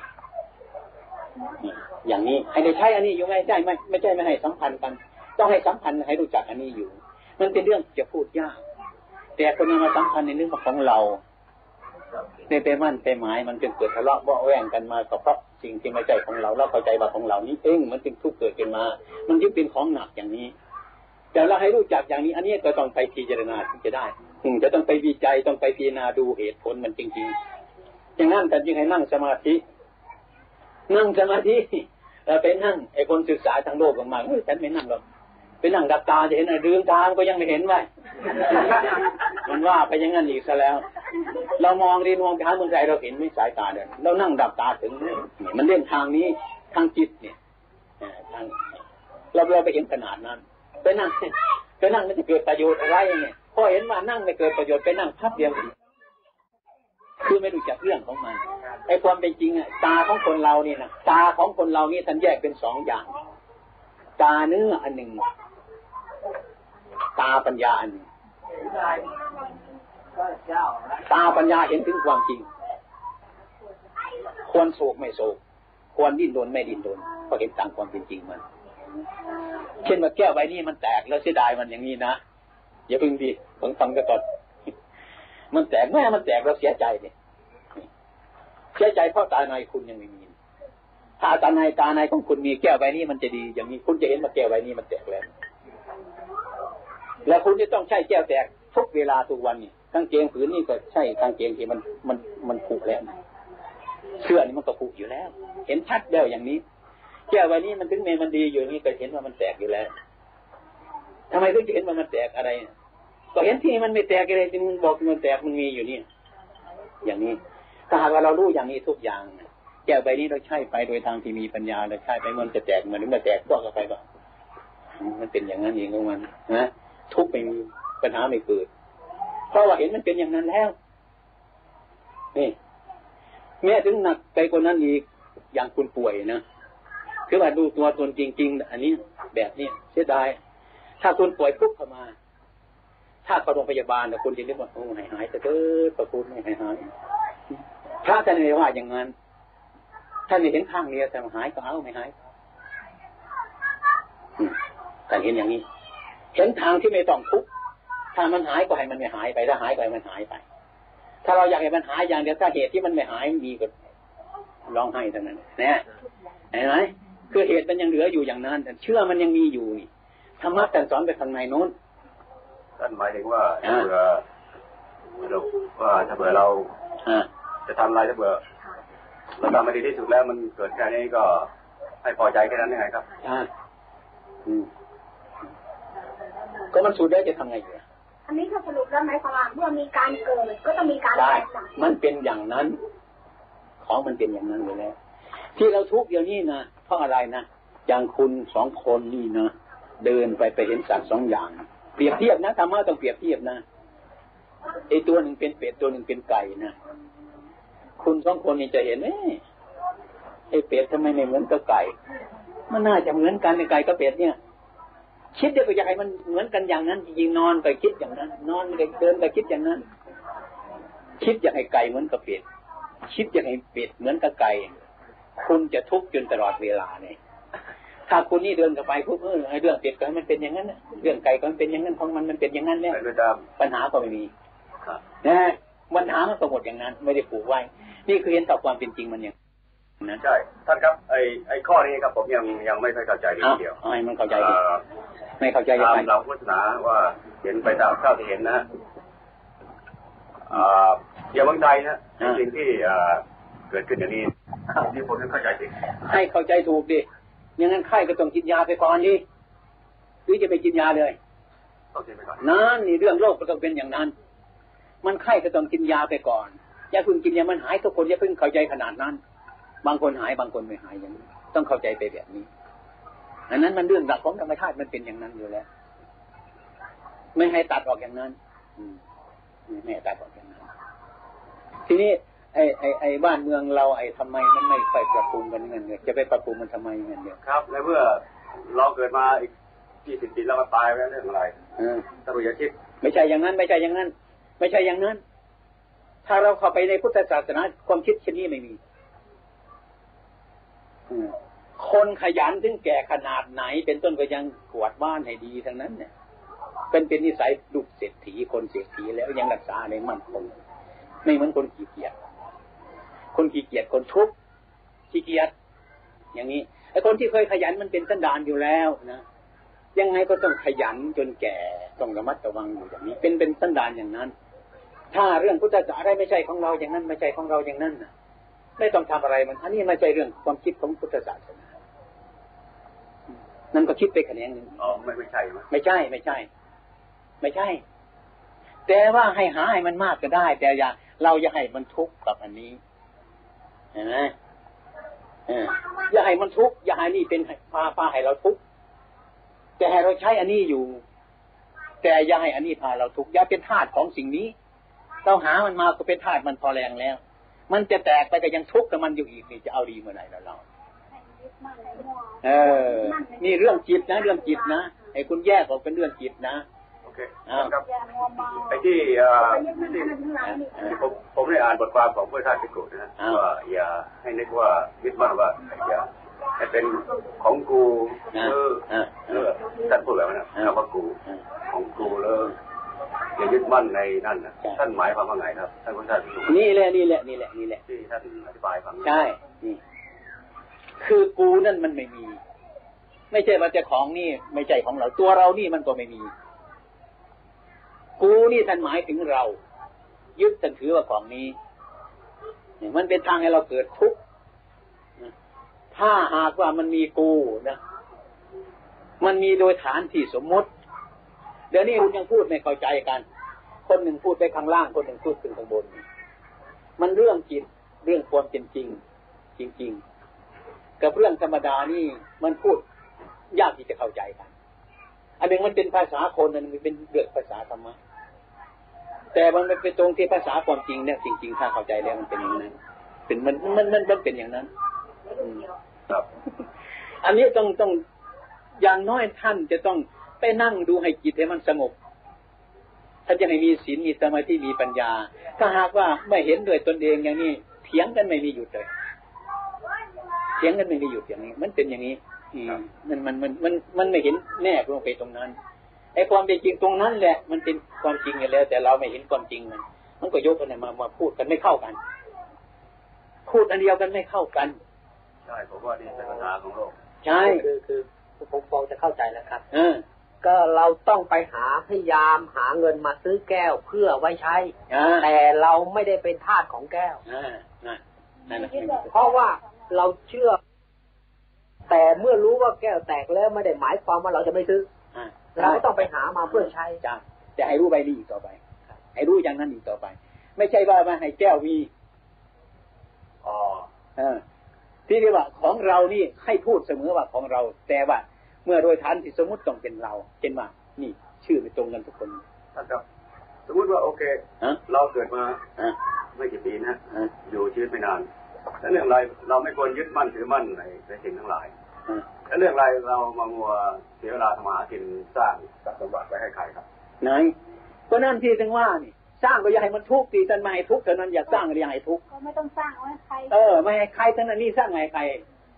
[SPEAKER 2] อย่างนี้ให้ได้ใช้อันนี้อยู่ไม่ใช่ไม่ไม่ใช่ไม่ให้สัมพันธ์กันต้องให้สัมพันธ์ให้รู้จักอันนี้อยู่มันเป็นเรื่องจะพูดยากแต่คนนี้มาสัมพันธ์ในเรื่องของเราในไปมั่นไปหมายมันจึงเกิดทะเลาะเบาะแวงกันมาก็เพราะสิ่งที่ไม่ใช่ของเราเราเข้าใจว่าของเรานี้เองมันจึงทุกข์เกิดขึ้นมามันจึงเป็นของหนักอย่างนี้แต่เราให้รู้จักอย่างนี้อันนี้ก็ต้องไปพิจารณาถึงจะได้จะต้องไปวิจัยต้องไปพิจารณาดูเหตุผลมันจริงๆอย่างนั้นแต่จึงให้นั่งสมาธินั่งสมาธิเราไปนั่งไอ้คนศึกษาทางโลกกันมาเฮ้ยฉันไม่นั่งหรอกไปนั่งดับตาจะเห็นอะไรลืมตาก็ยังไม่เห็นไว้มันว่าไปอย่างนั้นอีกซะแล้วเรามองดีมองไปหาเมืองไทยเราเห็นไม่สายตาเดินเรานั่งดับตาถึงมันเล่นทางนี้ทางจิตเนี่ยทางเราเราไปเห็นขนาดนั้นไปนั่งไปนั่งมันจะเกิดประโยชน์อะไรเนี่ยพอเห็นว่านั่งไม่เกิดประโยชน์ไปนั่งพับเดียวคือไม่รู้จักเรื่องของมันไอ้ความเป็นจริงอ่ะตาของคนเรานี่นะตาของคนเรานี่ท่านแยกเป็นสองอย่างตาเนื้ออันหนึ่งตาปัญญาอันหนึ่งตาปัญญาเห็นถึงความจริงควรโศกไม่โศกควรดิ้นรนไม่ดิ้นรนเพราะเห็นตามความเป็นจริงมันเช่นว่าแก้วใบนี้มันแตกแล้วเสียดายมันอย่างนี้นะอย่าพึ่งดิฟังฟังกันก่อนมันแตกแม่มันแตกแล้วเสียใจเนี่ยเสียใจเพราะตาในคุณยังไม่มีถ้าตาในตาในของคุณมีแก้วใบนี้มันจะดีอย่างนี้คุณจะเห็นว่าแก้วใบนี้มันแตกแล้วแล้วคุณจะต้องใช้แก้วแตกทุกเวลาทุกวันนี่กางเกงผืนนี่ก็ใช่กางเกงที่มันมันมันผุแล้วเสื้อนี่มันก็ผุอยู่แล้วเห็นชัดแล้วอย่างนี้แก้วใบนี้มันถึงแม้มันดีอยู่นี่ก็เห็นว่ามันแตกอยู่แล้วทำไมถึงจะเห็นว่ามันแตกอะไรก็เห็นที่มันไม่แตกอะไรที่มันบอกมันแตกมันมีอยู่นี่อย่างนี้ถ้าหากว่าเรารู้อย่างนี้ทุกอย่างแก้วใบนี้เราใช้ไปโดยทางที่มีปัญญาเราใช้ไปมันจะแตกเหมือนมันแตกก็ไปก็มันเป็นอย่างนั้นเองของมันนะทุกไม่มีปัญหาไม่เกิดเพราะว่าเห็นมันเป็นอย่างนั้นแล้วนี่แม้ถึงหนักไปกว่านั้นอีกอย่างคุณป่วยนะคือว่าดูตัวตนจริงๆอันนี้แบบนี้เสียดายถ้าคุณป่วยปุ๊บเข้ามาถ้าเข้าโรงพยาบาลนะคุณจะนึกว่าโอ้หายหายจะเกิดประคุณไม่หายหายพระท่านไม่ว่าอย่างนั้นท่านไม่เห็นข้างเดียวแต่หายก็เอาไม่หายท่านเห็นอย่างนี้เห็นทางที่ไม่ต้องทุกข์ถ้ามันหายก็ให้มันไม่หายไปถ้าหายก็ให้มันหายไปถ้าเราอยากให้มันหายอย่างเดียวถ้าเหตุที่มันไม่หายมีก็ร้องไห้เท่านั้นนะเห็นไหมคือเหตุมันยังเหลืออยู่อย่างนั้นแต่เชื่อมันยังมีอยู่นี่ธรรมะท่านสอนไปทางในโน้น
[SPEAKER 4] ท่านหมายถึงว่าถ้าเผื่อเราว่าถ้าเผื่อเราจะทำอะไรถ้าเผื่อเราทำไม่ดีที่สุดแล้วมันเกิดแค่นี้ก็ให้พอใจแค่นั้นยังไงครับ
[SPEAKER 2] อ่าก็มันสุดแล้วจะทำไงอยู่
[SPEAKER 1] อันนี้ถ้าสรุปแล้วหมายความว่าเมื่อมีการเกิดก็ต้องมีการ
[SPEAKER 2] ตายมันเป็นอย่างนั้นของมันเป็นอย่างนั้นอยู่แล้วที่เราทุกข์เดี๋ยวนี้นะเพราะอะไรนะอย่างคุณสองคนนี่นะเดินไปไปเห็นสัตว์สองอย่างเปรียบเทียบนะธรรมะต้องเปรียบเทียบนะไอ้ตัวหนึ่งเป็นเป็ดตัวหนึ่งเป็นไก่นะคุณสองคนนี่จะเห็นเอ๊ะไอ้เป็ดทำไมไม่เหมือนกับไก่มันน่าจะเหมือนกันในไก่กับเป็ดเนี่ยคิดเดี๋ยวก็อยากให้มันเหมือนกันอย่างนั้นจริงๆนอนก็คิดอย่างนั้นนอนก็เดินก็คิดอย่างนั้นคิดอยากให้ไก่เหมือนกับเป็ดคิดอยากให้เป็ดเหมือนกับไก่คุณจะทุกข์จนตลอดเวลาเนี่ย
[SPEAKER 5] ถ้าคุณนี่เดินกับไปปุ๊บเออเรื่องเป็ดก็ให้มันเป็นอย่างนั้นนะเรื่องไก่ก็มันเป็นอย่างนั้นของมันมันเป็นอย่างนั้นเนี่ยปัญหาก็ไม่มีนะปัญหามันก็หมดอย่างนั้นไม่ได้ปลูกไว้นี่คือเห็นต่อความเป็นจริงมันอย่างนั้น
[SPEAKER 4] ใช่ท่านครับไอ้ไอ้ข้อนี้ครับผมยังยังไม่เข้าใจทีเดียว
[SPEAKER 5] ไอ้มันเข้าใจไม่เข้าใจยังไง
[SPEAKER 4] เราพุทธศาสนาว่าเห็นไปตามข้าวที่เห็นนะอย่างบางใจนะสิ่งที่เกิดขึ้นอย่างนี้นี่ผมยังเข้าใจผิด
[SPEAKER 5] ให้เข้าใจถูกดิอย่างนั้นไข้ก็ต้องกินยาไปก่อนดิหรือจะไปกินยาเลยนั่นนี่เรื่องโรคก็ต้องเป็นอย่างนั้นมันไข้ก็ต้องกินยาไปก่อนอย่าเพิ่งกินยามันหายทุกคนอย่าเพิ่งเข้าใจขนาดนั้นบางคนหายบางคนไม่หายอย่างนี้ต้องเข้าใจไปแบบนี้อันนั้นมันเรื่องหลักของธรรมชาติมันเป็นอย่างนั้นอยู่แล้วไม่ให้ตัดออกอย่างนั้นไม่ให้ตัดออกอย่างนั้นทีนี้ไอ้ไอ้ไอ้บ้านเมืองเราไอ้ทำไมมันไม่ค่อยปรับปรุงกันเงินเนี่ยจะไปปรับปรุงมันทำไมเงินเนี่ย
[SPEAKER 4] ครับในเมื่อเราเกิดมาอีกยี่สิบปีแล้วก็ตายไปเรื่องอะไรถ้าเราจะคิด
[SPEAKER 5] ไม่ใช่อย่างนั้นไม่ใช่อย่างนั้นไม่ใช่อย่างนั้นถ้าเราเข้าไปในพุทธศาสนาความคิดเช่นนี้ไม่มีคนขยันถึงแก่ขนาดไหนเป็นต้นก็ยังกวาดบ้านให้ดีทั้งนั้นเนี่ยเป็นเป็นนิสัยลูกเศรษฐีคนเศรษฐีแล้วยังรักษาในมั่นคงไม่เหมือนคนขี้เกียจคนขี้เกียจคนทุกข์ขี้เกียจอย่างนี้ไอ้คนที่เคยขยันมันเป็นสันดานอยู่แล้วนะยังไงก็ต้องขยันจนแก่ต้องระมัดระวังอยู่อย่างนี้เป็นเป็นสันดานอย่างนั้นถ้าเรื่องพุทธศาสนาไม่ใช่ของเราอย่างนั้นไม่ใช่ของเราอย่างนั้นนะไม่ต้องทำอะไรมันอันนี้ไม่ใช่เรื่องความคิดของพุทธศาสนานั่นก็คิดไปแขนงนึง
[SPEAKER 4] อ๋อไม่ไม่ใช่ไหม
[SPEAKER 5] ไม่ใช่ไม่ใช่ไม่ใช่แต่ว่าให้หาให้มันมากก็ได้แต่อย่าเราอย่าให้มันทุกข์กับอันนี้เห็นไหมเอออย่าให้มันทุกข์อย่าให้นี่เป็นพาพาให้เราทุกข์แต่ให้เราใช้อันนี้อยู่แต่อย่าให้อันนี้พาเราทุกข์อย่าเป็นทาสของสิ่งนี้เราหามันมาก็เป็นทาสมันพอแรงแล้วมันจะแตกไปก็ยังทุกข์กับมันอยู่อีกนี่จะเอาดีเมื่อไหร่แล้วเราเออนี่เรื่องจิตนะเรื่องจิตนะไอ้คุณแยกออกเป็นเรื่องจิตนะ
[SPEAKER 4] โอเคครับไอ้ที่ที่ผมผมได้อ่านบทความของพระท่านพิกุลนะว่าอย่าให้นึกว่ายึดมั่นว่าอย่าให้เป็นของกูเออเออท่านพูดแบบนั้นนะว่ากูของกูเลยอย่ายึดมั่นในนั่นนะท่านหมายความว่าไงครับท่านพระท่านพิกุล
[SPEAKER 5] นี่แหละนี่แหละนี่แหละนี่แหละ
[SPEAKER 4] ที่ท่านอธิบายฟัง
[SPEAKER 5] ใช่นี่คือกูนั่นมันไม่มีไม่ใช่ว่าจะของนี่ไม่ใช่ของเราตัวเรานี่มันก็ไม่มีกูนี่ท่านหมายถึงเรายึดท่านถือว่าของนี้มันเป็นทางให้เราเกิดทุกข์ถ้าหากว่ามันมีกูนะมันมีโดยฐานที่สมมติเดี๋ยวนี้คุณยังพูดไม่เข้าใจกันคนหนึ่งพูดไปข้างล่างคนหนึ่งพูดขึ้นข้างบนมันเรื่องจิตเรื่องความเป็นจริงจริงๆกับเรื่องธรรมดานี่มันพูดยากที่จะเข้าใจกันอันหนึ่งมันเป็นภาษาคนอันนึงเป็นเรื่องภาษาธรรมะแต่มันเป็นตรงที่ภาษาความจริงเนี่ยจริงๆถ้าเข้าใจแล้วมันเป็นอย่างนั้นเป็นมันมันมันมันเป็นอย่างนั้น
[SPEAKER 4] ครับ
[SPEAKER 5] อันนี้ต้องต้องอย่างน้อยท่านจะต้องไปนั่งดูให้จิตให้มันสงบท่านจะให้มีศีลมีสมาธิมีปัญญาถ้าหากว่าไม่เห็นด้วยตนเองอย่างนี้เถียงกันไม่มีหยุดเลยเถียงกันไม่มีหยุดอย่างนี้มันเป็นอย่างนี้มันมันมันมันมันไม่เห็นแน่ลงไปตรงนั้นไอ้ความเป็นจริงตรงนั้นแหละมันเป็นความจริงอยู่แล้วแต่เราไม่เห็นความจริงมันมันก็ยกกันมามาพูดกันไม่เข้ากันพูดอันเดียวกันไม่เข้ากัน
[SPEAKER 4] ใช่ผมว่านี่เป็นปัญหาของโลก
[SPEAKER 5] ใช่
[SPEAKER 3] คือคือผมพอจะเข้าใจแล้วครับ
[SPEAKER 5] เออ
[SPEAKER 3] ก็เราต้องไปหาพยายามหาเงินมาซื้อแก้วเพื่อไว้ใช้แต่เราไม่ได้เป็นทาสของแก้วเพราะว่าเราเชื่อแต่เมื่อรู้ว่าแก้วแตกแล้วไม่ได้หมายความว่าเราจะไม่ซื้อเราก็ต้องไปหามาเพื่อใช้
[SPEAKER 5] จ้าจะให้รู้ใบนี้อีกต่อไปให้รู้อย่างนั้นอีกต่อไปไม่ใช่ว่ามาให้แก้วมี
[SPEAKER 4] อ๋อ
[SPEAKER 5] เออที่เรียกว่าของเรานี่ให้พูดเสมอว่าของเราแต่ว่าเมื่อโดยฐานที่สมมุติต้องเป็นเราเช่นว่านี่ชื่อไปตรงกันทุกคน
[SPEAKER 4] ครับสมมุติว่าโอเคเราเกิดมาไม่กี่ปีนะอยู่ชีวิตไม่นานแล้วเรื่องอะไรเราไม่ควรยึดมั่นถือมั่นในในสิ่งทั้งหลายแล้วเรื่องอะไรเรามามัวเสียเวลาทำหากินสร้างทรัพย์สมบัติไว้ให้ใครครับ
[SPEAKER 5] ไหนก็นั่นที่ถึงว่านี่สร้างก็อย่าให้มันทุกข์ตีท่านไม่ให้ทุกข์เท่านั้นอย่าสร้างอย่าให้ทุกข์
[SPEAKER 1] ก็ไม่ต้องสร้างไว้ใคร
[SPEAKER 5] เออไม่ให้ใครท่านนั้นนี่สร้างให้ใคร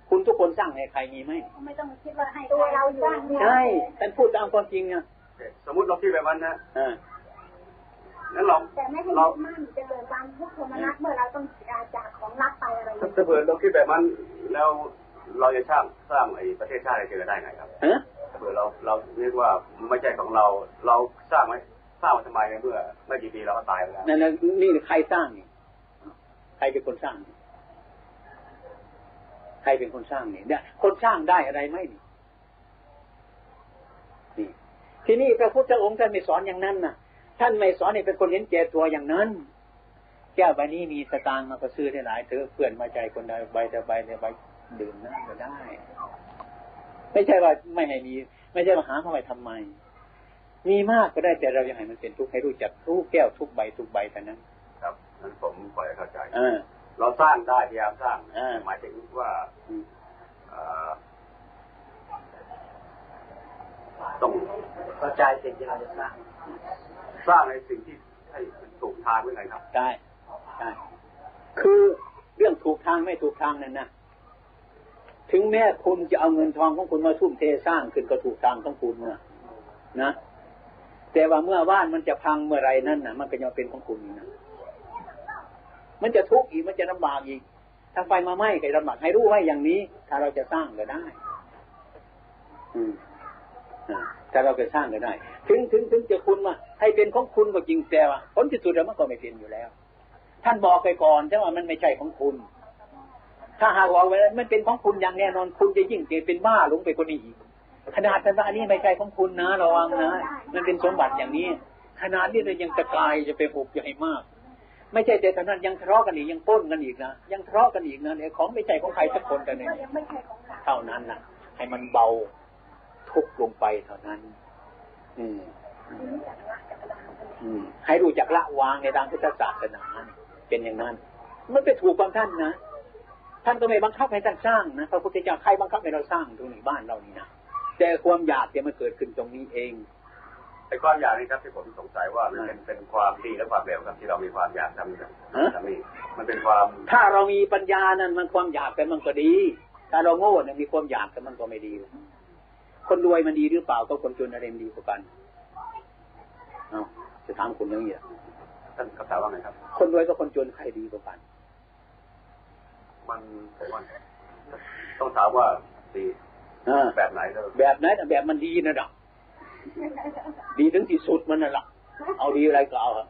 [SPEAKER 5] คุณทุกคนสร้างให้ใครมีไหม
[SPEAKER 1] ไม่ต้องคิดว่าให้ตัวเราสร้าง
[SPEAKER 5] ใช่ท่านพูดตามความจริงนะ
[SPEAKER 4] สมมติเราคิดแบบนั้นนะ
[SPEAKER 5] อ่า
[SPEAKER 4] นั้นเรา
[SPEAKER 1] แต่ไม่ให้ยึดมั่นจะเกิดความทุกข์โทมนัสเมื่อเราต้องจากของรักไปอะไรอย่างเงี้ย
[SPEAKER 4] ถ้าเผื่อเราคิดแบบนั้นแล้วเราจะสร้างสร้างไอ้ประเทศชาติอะไรจะได้ไงครับถ้าเผื่อเราเราเรียกว่าไม่ใช่ของเราเราสร้างไว้สร้างมาทำไมเมื่อไม่กี่ปีเราก็ตายไปแล้ว
[SPEAKER 5] นั่นนี่ใครสร้างนี่ใครเป็นคนสร้างใครเป็นคนสร้างนี่เนี่ยคนสร้างได้อะไรไหมนี่นี่ทีนี้พระพุทธองค์ท่านไม่สอนอย่างนั้นนะท่านไม่สอนให้เป็นคนเห็นแก่ตัวอย่างนั้นแก้วใบนี้มีสตางค์มาก็ซื้อได้หลายเถอะเพื่อนมาใจคนใดใบแต่ใบแต่ใบดื่มน้ำก็ได้ไม่ใช่ว่าไม่ให้มีไม่ใช่ว่าหาเข้าไปทำไมมีมากก็ได้แต่เรายังให้มันเป็นทุกข์ให้รู้จักทุกแก้วทุกใบทุกใบแต่นั้น
[SPEAKER 4] ครับนั้นผมพอจะเข้าใจเราสร้างได้พยายามสร้างหมายถึงว่าต้อง
[SPEAKER 3] เข้าใจสิ่งที่เราจะสร้าง
[SPEAKER 4] สร้างในสิ่งที่ให้ถูกทางด้วยไงครับ
[SPEAKER 5] ใช่ใช่คือเรื่องถูกทางไม่ถูกทางนั่นนะถึงแม้คุณจะเอาเงินทองของคุณมาทุ่มเทสร้างขึ้นก็ถูกทางของคุณนะนะแต่ว่าเมื่อบ้านมันจะพังเมื่อไรนั่นนะมันก็ยังเป็นของคุณนะมันจะทุกข์อีกมันจะลำบากอีกถ้าไฟมาไหม้ก็ลำบากให้รู้ไว้อย่างนี้ถ้าเราจะสร้างก็ได้อืมถ้าเราจะสร้างก็ได้ถึงถึงถึงจะคุณมาให้เป็นของคุณก็จริงแต่ว่าผลที่สุดแล้วมันก็ไม่เป็นอยู่แล้วท่านบอกไปก่อนใช่ว่ามันไม่ใช่ของคุณถ้าหากว่ามันเป็นของคุณอย่างแน่นอนคุณจะยิ่งเป็นบ้าหลงไปคนนี้อีกขนาดนั้นว่าอันนี้ไม่ใช่ของคุณนะระวังนะมันเป็นสมบัติอย่างนี้ขนาดนี้เลยยังตะกายจะไปหุบใหญ่มากไม่ใช่แต่เท่านั้นยังทะเลาะกันอีกยังป้นกันอีกนะยังทะเลาะกันอีกนะเนี่ยของไม่ใช่ของใครสักคนแต่เนี่ยเท่านั้นนะให้มันเบาทุกลงไปเท่านั้นอืมอืมให้รู้จักละวางในทางพุทธศาสนาเป็นอย่างนั้นมันไปถูกความท่านนะท่านก็ไม่บังคับให้ท่านสร้างนะพระพุทธเจ้าใครบังคับให้เราสร้างตรงนี้บ้านเรานี่นะแต่ความอยากเนี่ยมันเกิดขึ้นตรงนี้เอง
[SPEAKER 4] ไอ้ความอยากนี่ครับที่ผมสงสัยว่ามันเป็นเป็นความดีและความเลวครับที่เรามีความอยากทำทำนี่มันเป็นความ
[SPEAKER 5] ถ้าเรามีปัญญานั้นมันความอยากแต่มันก็ดีถ้าเราโง่เนี่ยมีความอยากแต่มันก็ไม่ดีคนรวยมันดีหรือเปล่าก็คนจนอะไรมันดีกว่ากันเอาจะถามคุณอย่างนี้
[SPEAKER 4] ท่านคำถามว่าไงครับ
[SPEAKER 5] คนรวยกับคนจนใครดีกว่ากัน
[SPEAKER 4] มันผมว่าต้องถามว่าดีแบบไหน
[SPEAKER 5] แบบไหนแต่แบบมันดีนะดักดีถึงที่สุดมันน่ะล่ะเอาดีอะไรก็เอาครับ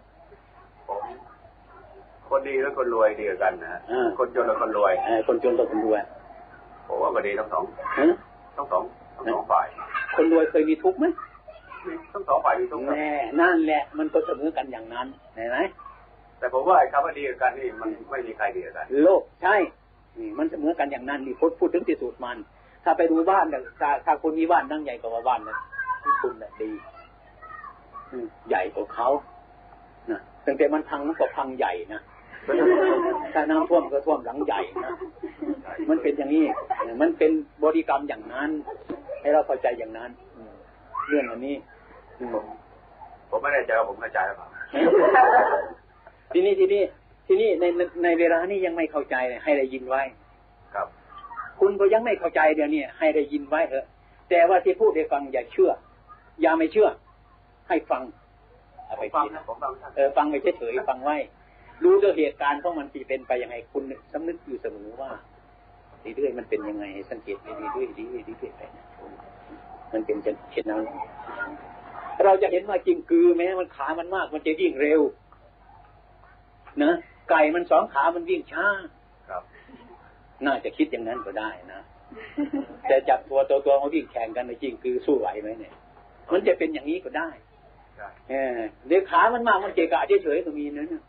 [SPEAKER 4] คนดีและคนรวยดีกันนะคนจนและคนรวย
[SPEAKER 5] คนจนกับคนรวย
[SPEAKER 4] ผมว่าก็ดีทั้งสองทั้งสองทั้งสองฝ่าย
[SPEAKER 5] คนรวยเคยมีทุกข์ไหม
[SPEAKER 4] ทั้งสองฝ่ายมีทุกข์
[SPEAKER 5] แน่นั่นแหละมันก็เสมอกันอย่างนั้นเห็นไหม
[SPEAKER 4] แต่ผมว่าไอ้คำว่าดีกันนี่มันไม่มีใครดีกัน
[SPEAKER 5] โลกใช่นี่มันเสมอกันอย่างนั้นนี่พูดพูดถึงที่สุดมันถ้าไปดูบ้านถ้าถ้าคนมีบ้านนั่งใหญ่กว่าบ้านนะคุณน่ะดีใหญ่กว่าเขานะตั้งแต่มันพังมันก็พังใหญ่นะถ้าน้ำท่วมก็ท่วมหลังใหญ่นะมันเป็นอย่างนี้มันเป็นบริกรรมอย่างนั้นให้เราเข้าใจอย่างนั้นเรื่องอันนี้
[SPEAKER 4] ผมไม่แน่ใจว่าผมเข้าใจหรือเปล่า
[SPEAKER 5] ทีนี้ทีนี้ทีนี้ในในเวลานี้ยังไม่เข้าใจให้ได้ยินไว้
[SPEAKER 4] ครับ
[SPEAKER 5] คุณก็ยังไม่เข้าใจเดี๋ยวนี้ให้ได้ยินไว้เถอะแต่ว่าที่พูดให้ฟังอย่าเชื่ออย่าไม่เชื่อให้ฟังเอาไปคิดเออฟังไปเฉยๆฟังไว้รู้ตัวเหตุการณ์ของมันที่เป็นไปยังไงคุณสำนึกอยู่เสมอว่าเรื่อยๆมันเป็นยังไงสังเกตไปดีด้วยดีด้วยดีด้วยไปมันเป็นเช่นนั้นเราจะเห็นว่าจริงคือแม้มันขามันมากมันจะยิ่งเร็วนะไก่มันสองขามันวิ่งช้า
[SPEAKER 4] ครับ
[SPEAKER 5] น่าจะคิดอย่างนั้นก็ได้นะแต่จับตัวตัวตัวมาวิ่งแข่งกันในจริงคือสู้ไหวไหมเนี่ยมันจะเป็นอย่างนี้ก็ได้เออเดี๋ยวขามันมากมันเกะกะเฉยๆก็มีนั่นนะ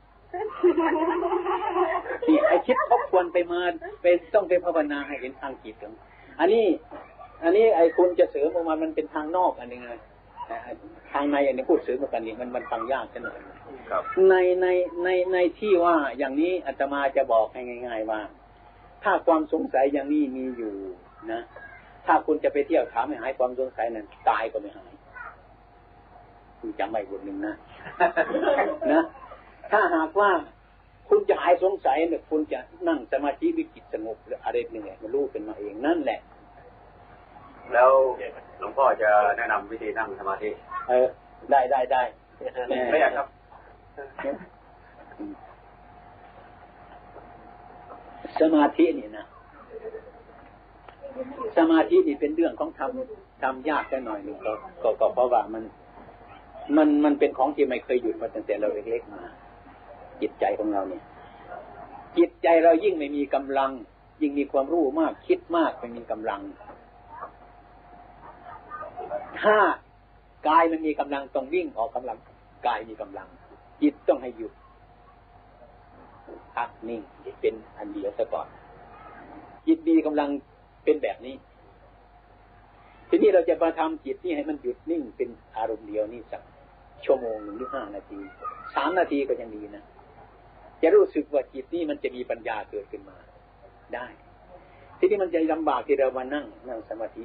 [SPEAKER 5] นี่ไอ้คิดทบทวนไปมาไปต้องไปภาวนาให้เห็นทางจิตของอันนี้อันนี้ไอ้คุณจะเสริมออกมามันเป็นทางนอกอันนึงเลยทางในอันนี้พูดเสริมกันนี่มันมันฟังยากใช่ไหมในในในในที่ว่าอย่างนี้อาตมาจะบอกให้ง่ายๆว่าถ้าความสงสัยอย่างนี้มีอยู่นะถ้าคุณจะไปเที่ยวถามให้หายความสงสัยนั้นตายก็ไม่หายคุณจำไว้บทหนึ่งนะนะถ้าหากว่าคุณจะหาายสงสัยเนี่ยคุณจะนั่งสมาธิวิจิตสงบหรืออะไรหนึ่งเนี่ยมันรู้ขึ้นมาเองนั่นแหละ
[SPEAKER 4] แล้วหลวงพ่อจะแนะนำวิธีนั่งสมาธิ
[SPEAKER 5] เออได้ได้ได้
[SPEAKER 4] ไม่อยากครับ
[SPEAKER 5] สมาธินี่นะสมาธินี่เป็นเรื่องของทำทำยากแค่หน่อยหนึ่งก็ก็ก็เพราะว่ามันมันมันเป็นของที่ไม่เคยหยุดมาตั้งแต่เราเล็กๆมาจิตใจของเราเนี่ยจิตใจเรายิ่งไม่มีกำลังยิ่งมีความรู้มากคิดมากไม่มีกำลังถ้ากายมันมีกำลังต้องวิ่งออกกำลังกายมีกำลังจิตต้องให้หยุดพักนิ่งเป็นอันเดียวซะก่อนจิตมีกำลังเป็นแบบนี้ทีนี้เราจะมาทำจิตนี่ให้มันหยุดนิ่งเป็นอารมณ์เดียวนี่สักชั่วโมงหนึ่งหรือห้านาทีสามนาทีก็ยังดีนะจะรู้สึกว่าจิตนี่มันจะมีปัญญาเกิดขึ้นมาได้ทีนี้มันจะลำบากที่เรามานั่งนั่งสมาธิ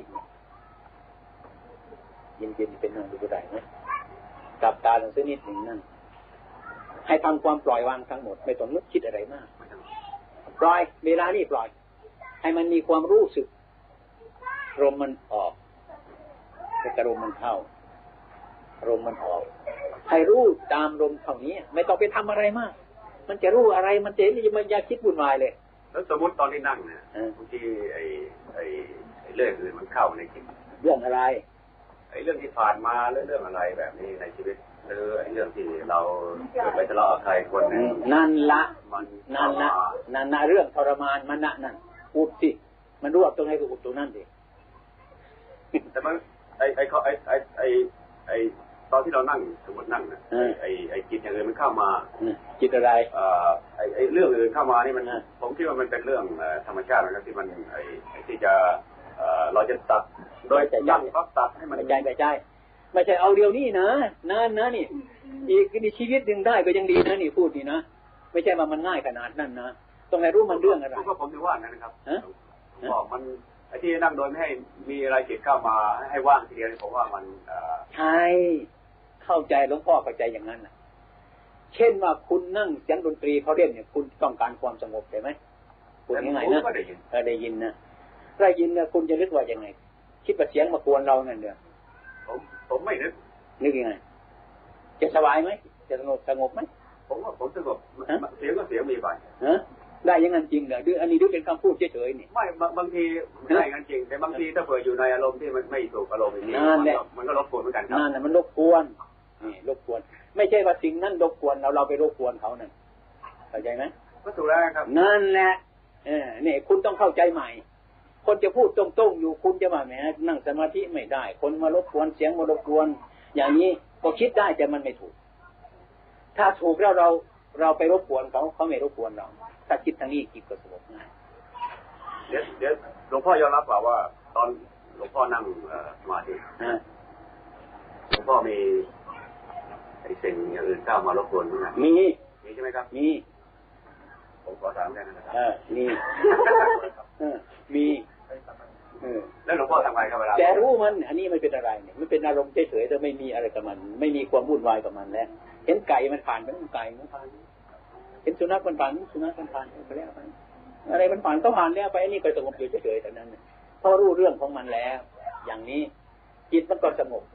[SPEAKER 5] เย็นๆเป็นนั่งดูก็ได้นะกลับตาลงสักนิดหนึ่งนั่งให้ทำความปล่อยวางทั้งหมดไม่ต้องนึกคิดอะไรมากปล่อยเวลานี้ปล่อยให้มันมีความรู้สึกลมมันออกแล้วก็ลมมันเข้าลมมันออกให้รู้ตามลมเท่านี้ไม่ต้องไปทำอะไรมากมันจะรู้อะไรมันจะมันอย่าคิดวุ่นวายเลย
[SPEAKER 4] แล้วสมมติตอนที่นั่งเนี่ยบางทีไอ้ไอ้เรื่องอื่นมันเข้าในจิต
[SPEAKER 5] เรื่องอะไร
[SPEAKER 4] ไอ้เรื่องที่ผ่านมาเรื่องเรื่องอะไรแบบนี้ในชีวิตหรือไอ้เรื่องที่เราไปทะเลาะกับใครคนนึง
[SPEAKER 5] นั่นละนั่นละนั่นละเรื่องทรมานมันน่ะนั่นอุดสิมันรู้ว่าตรงไหนก็อุดตรงนั้นสิ
[SPEAKER 4] แต่มันไอ้ไอ้เขาไอ้ไอ้ไอ้ไอ้ตอนที่เรานั่งสมมตินั่งนะไอ้ไอ้จิตอย่างอื่นมันเข้ามา
[SPEAKER 5] จิตอะไร
[SPEAKER 4] เอ่อไอ้ไอ้เรื่องอื่นเข้ามานี่มันผมคิดว่ามันเป็นเรื่องธรรมชาตินะครับที่มันไอ้ที่จะเอ่อเราจะตัดโดยยั่งพักตัดให้มัน
[SPEAKER 5] ไม่ใช่ไม่ใช่ไม่ใช่เอาเดียวนี้นะนั่นนะนี่อีกในชีวิตหนึ่งได้ก็ยังดีนะนี่พูดนี่นะไม่ใช่ว่ามันง่ายขนาดนั้นนะต้องให้รู้มันเรื่องอะไร
[SPEAKER 4] ก็ผมถือว่านั่นนะครับบอกมันไอ้ที่นั่งโดยไม่ให้มีอะไรจิตเข้ามาให้ว่างทีเดียวผมว่ามัน
[SPEAKER 5] ใช่เข้าใจหลวงพ่อเข้าใจอย่างนั้นนะเช่นว่าคุณนั่งเสียงดนตรีเขาเล่นเนี่ยคุณต้องการความสงบใช่ไหมคุณยังไงนะได้ยินได้ยินนะได้ยินนะคุณจะนึกว่ายังไงคิดว่าเสียงมากวนเราเงี้ยเดียว
[SPEAKER 4] ผมผมไม่นึก
[SPEAKER 5] นึกยังไงจะสบายไหมจะสงบสงบไหม
[SPEAKER 4] ผมว่าผมสงบเสียงก็เสียงมีไป
[SPEAKER 5] ฮะได้ยังงั้นจริงเหรอดื้ออันนี้ดื้อเป็นคำพูดเฉยๆนี่
[SPEAKER 4] ไม่บางทีได้งั้นจริงแต่บางทีถ้าเผื่ออยู่ในอารมณ์ที่มันไม่ถูกอารมณ์อย่างนี้มันก็รบกวนเหมือนกันครับ
[SPEAKER 5] นั่นแหละมันรบกวนนี่รบกวนไม่ใช่ว่าสิ่งนั้นรบกวนเราเราไปรบกวนเขานั่นเข้าใจไหม
[SPEAKER 4] ก็ถูกแล้วครับ
[SPEAKER 5] นั่นแหละเออเนี่ยคุณต้องเข้าใจใหม่คนจะพูดตรงๆอยู่คุณจะมาแหมนั่งสมาธิไม่ได้คนมารบกวนเสียงมารบกวนอย่างนี้ก็คิดได้แต่มันไม่ถูกถ้าถูกแล้วเราเราไปรบกวนเขาเขาไม่รบกวนเราถ้าคิดทางนี้จิตก็สงบง่าย
[SPEAKER 4] เดี๋ยวเดี๋ยวหลวงพ่อยอมรับเปล่าว่าตอนหลวงพ่อนั่งสมาธิหลวงพ่อมีไอ้สิ่งอย่างอื่นเข้ามารบกวนไหม
[SPEAKER 5] มี
[SPEAKER 4] มีใช่ไหมครับ
[SPEAKER 5] มี
[SPEAKER 4] ผมขอถามแค่นั้นนะครับ
[SPEAKER 5] เออมีเออมี
[SPEAKER 4] เออแล้วหลวงพ่อทำไงครับเวลา
[SPEAKER 5] แต่รู้มันอันนี้ไม่เป็นอะไรเนี่ยมันเป็นอารมณ์เฉยๆแต่ไม่มีอะไรกับมันไม่มีความวุ่นวายกับมันแล้วเห็นไก่มันผ่านมันไก่มันผ่านเห็นสุนัขมันผ่านสุนัขมันผ่านไปแล้วไปอะไรมันผ่านก็ผ่านแล้วไปอันนี้ก็สงบอยู่เฉยๆแต่นั้นพอรู้เรื่องของมันแล้วอย่างนี้จิตมันก็สงบ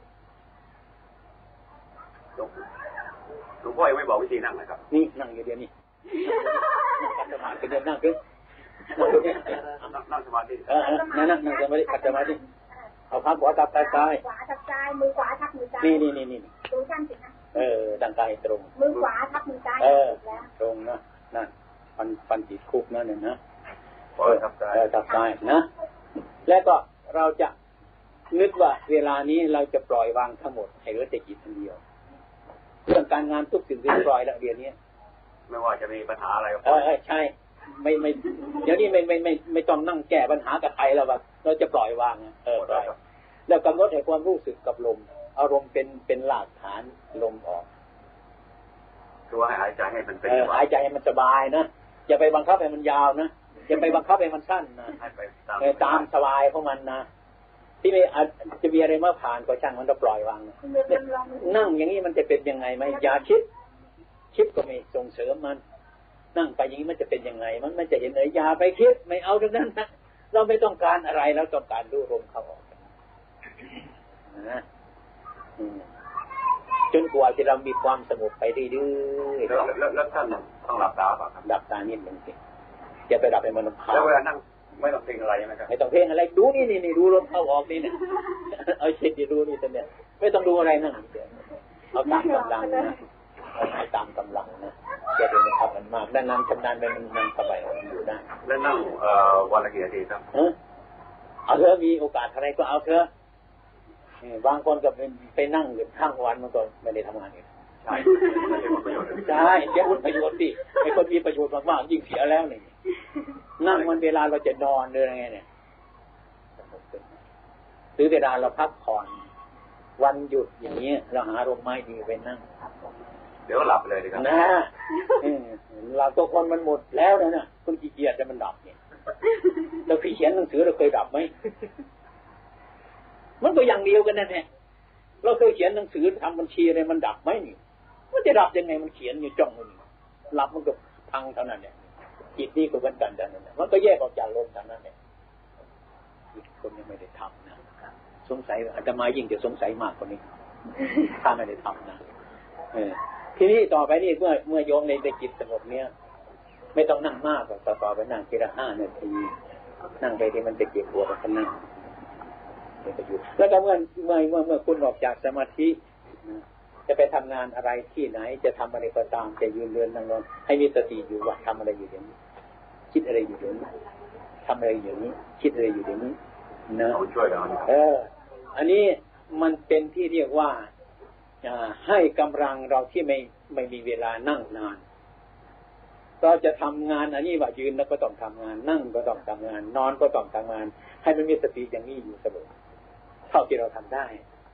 [SPEAKER 4] หลวงพ่อยังไม่บอกวิธีนั่งนะครับ
[SPEAKER 5] นี่นั่งอยู่เดี๋ยวนี้นั่งสมาธิเดินนั่งขึ้นนั่งตรงนี้
[SPEAKER 4] นั่งสมาธิ
[SPEAKER 5] เออนั่งนั่งนั่งสมาธิขัดสมาธิเอาขาขวาทับซ้าย
[SPEAKER 1] ขวาทับซ้ายมือขวาทับมือซ้าย
[SPEAKER 5] นี่นี่นี่นี่
[SPEAKER 1] ดูช่างสินะ
[SPEAKER 5] เออดังกายตรง
[SPEAKER 1] มือขวาทับมือซ้าย
[SPEAKER 5] เออตรงนะนั่นฟันฟันติดคุกนั่นเนี่ยนะ
[SPEAKER 4] เออทับซ้าย
[SPEAKER 5] ทับซ้ายนะแล้วก็เราจะนึกว่าเวลานี้เราจะปล่อยวางทั้งหมดให้เหลือแต่จิตคนเดียวเรื่องการงานทุกสิ่งเรียบร้อยแล้วเดี๋ยวนี้
[SPEAKER 4] ไม่ว่าจะมีปัญหาอะไรก็
[SPEAKER 5] เออใช่ไม่ไม่เดี๋ยวนี้ไม่ไม่ไม่ไม่ต้องนั่งแก้ปัญหากับใครแล้วว่าเราจะปล่อยวางเออปล่อยแล้วกำหนดให้ความรู้สึกกับลมอารมณ์เป็นเป็นหลักฐานลมออก
[SPEAKER 4] คือว่าหายใจให้มันเป็น
[SPEAKER 5] หายใจให้มันสบายนะอย่าไปบังคับให้มันยาวนะอย่าไปบังคับให้มันสั้นนะให้ตามสบายของมันนะที่ไม่อาจจะมีอะไรมาผ่านก็ช่างมันจะปล่อยวางนะนั่งอย่างนี้มันจะเป็นยังไงไหมอย่าคิดคิดก็ไม่ส่งเสริมมันนั่งไปอย่างนี้มันจะเป็นยังไงมันมันจะเห็นเลยอย่าไปคิดไม่เอาตรงนั้นนะเราไม่ต้องการอะไรเราต้องการรู้ลมเข้าออกนะจนกว่าที่เรามีความสงบไปเรื่อยๆ
[SPEAKER 4] แล้วแล้วท่านต้องหลับตาป่ะครับ
[SPEAKER 5] หลับตานิดนึงสิอย่าไปหลับไปมันลมเข้า
[SPEAKER 4] แล้วเวลานั่งไม่ต้องเพ่งอะไรใช่ไหมครับ
[SPEAKER 5] ไม่ต้องเพ่งอะไรดูนี่นี่นี่ดูลมเข้าออกนี่เนี่ยเอาเช็ดดีดูนี่ตัวเนี่ยไม่ต้องดูอะไรนั่งเอาตามกำลังนะเอาตามกำลังนะจะเป็นทำมันมากด้านนั้นชำนาญไปมันมันสบายอยู่ได้
[SPEAKER 4] แล้วนั่งเอ่อวันละกี่นาทีครับ
[SPEAKER 5] เอาเถอะมีโอกาสอะไรก็เอาเถอะบางคนก็ไปนั่งอยู่ทั้งวันมันก็ไม่ได้ทำงานอีก
[SPEAKER 4] ใช่
[SPEAKER 5] ใช่เสียประโยชน์ดิไอ้คนมีประโยชน์มากๆยิ่งเสียแล้วนี่นั่งมันเวลาเราจะนอนหรืออะไรเนี่ยหรือเวลาเราพักผ่อนวันหยุดอย่างนี้เราหาร่มไม้ดีไปนั่ง
[SPEAKER 4] เดี๋ยวหลับเลยดีครับ
[SPEAKER 5] นะเราตัวคนมันหมดแล้วนะเนี่ยคนขี้เกียจจะมันดับเนี่ยเราเคยเขียนหนังสือเราเคยดับไหมมันก็อย่างเดียวกันนั่นแหละเราเคยเขียนหนังสือทำบัญชีอะไรมันดับไหมนี่มันจะดับยังไงมันเขียนอยู่จ้องมันหลับมันก็พังเท่านั้นเนี่ยจิตนี่ก็เหมือนกันเท่านั้นเนี่ยมันก็แยกออกจากลมเท่านั้นเนี่ยจิตคนยังไม่ได้ทำนะสงสัยอาตมายิ่งจะสงสัยมากกว่านี้ถ้าไม่ได้ทำนะเออทีนี้ต่อไปนี่เมื่อเมื่อโยมในในจิตสงบเนี้ยไม่ต้องนั่งมากหรอกต่อต่อไปนั่งทีละห้านาทีนั่งไปที่มันจะเจ็บปวดก็นั่งแล้วก็เมื่อเมื่อเมื่อเมื่อคุณออกจากสมาธิจะไปทำงานอะไรที่ไหนจะทำอะไรก็ตามจะยืนเดินนั่งนอนให้มีสติอยู่ว่าทำอะไรอยู่อย่างนี้คิดอะไรอยู่อย่างนี้ทำอะไรอย่างนี้คิดอะไรอยู่อย่างนี้นะเอออันนี้มันเป็นที่เรียกว่าให้กำลังเราที่ไม่ไม่มีเวลานั่งนานเราจะทำงานอันนี้ว่ายืนแล้วก็ต้องทำงานนั่งก็ต้องทำงานนอนก็ต้องทำงานให้มันมีสติอย่างนี้อยู่เสมอเท่าที่เราทำได้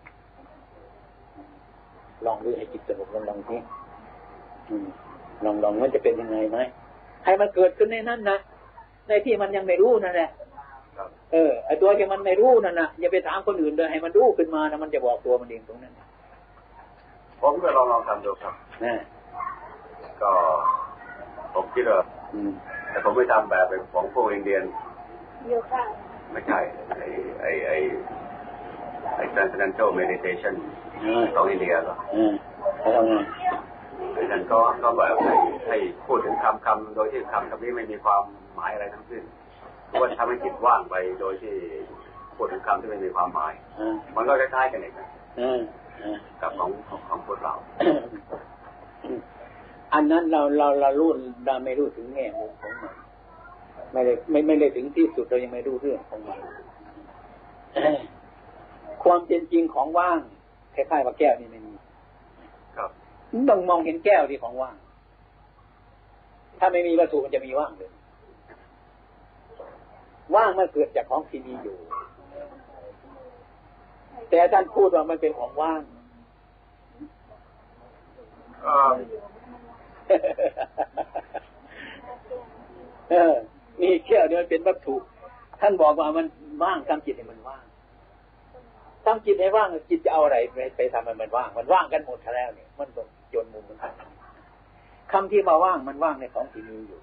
[SPEAKER 5] ลองดูให้จิตสงบลองลองทีลองลองมันจะเป็นยังไงไหมให้มันเกิดขึ้นในนั้นนะในที่มันยังไม่รู้นั่นแหละเออไอตัวที่มันไม่รู้นั่นนะอย่าไปถามคนอื่นเลยให้มันรู้ขึ้นมานะมันจะบอกตัวมันเองตรงนั้น
[SPEAKER 4] ผมก็ลองลองทำดูครับนะก็ผมคิดว่าแต่ผมไม่ทำแบบของพวกอินเดียนไม่ใช่ไอไอไอไอ้ transcendental meditation ของอินเดียหรอไอ้นั่นก็ก็แบบให้ให้พูดถึงคำคำโดยที่คำคำนี้ไม่มีความหมายอะไรทั้งสิ้นเพราะว่าทำให้จิตว่างไปโดยที่พูดถึงคำที่ไม่มีความหมายมันก็คล้ายๆกันเองกับของของของพวกเรา
[SPEAKER 5] อันนั้นเราเราเรารู้เราไม่รู้ถึงแง่มุมของมันไม่ได้ไม่ไม่ได้ถึงที่สุดเรายังไม่รู้เรื่องของมันความเป็นจริงของว่างคล้ายๆว่าแก้วนี่ไม่มี
[SPEAKER 4] ครับ
[SPEAKER 5] ต้องมองเห็นแก้วที่ของว่างถ้าไม่มีวัตถุมันจะมีว่างเลยว่างมันเกิดจากของที่มีอยู่แต่ท่านพูดว่ามันเป็นของว่างเออมีแก้วเนี่ยมันเป็นวัตถุท่านบอกว่ามันว่างทำจิตให้มันว่างทำจิตให้ว่างจิตจะเอาอะไรไปไปทำมันมันว่างมันว่างกันหมดแล้วเนี่ยมันก็จนมุมมันคำที่มาว่างมันว่างในของที่มีอยู่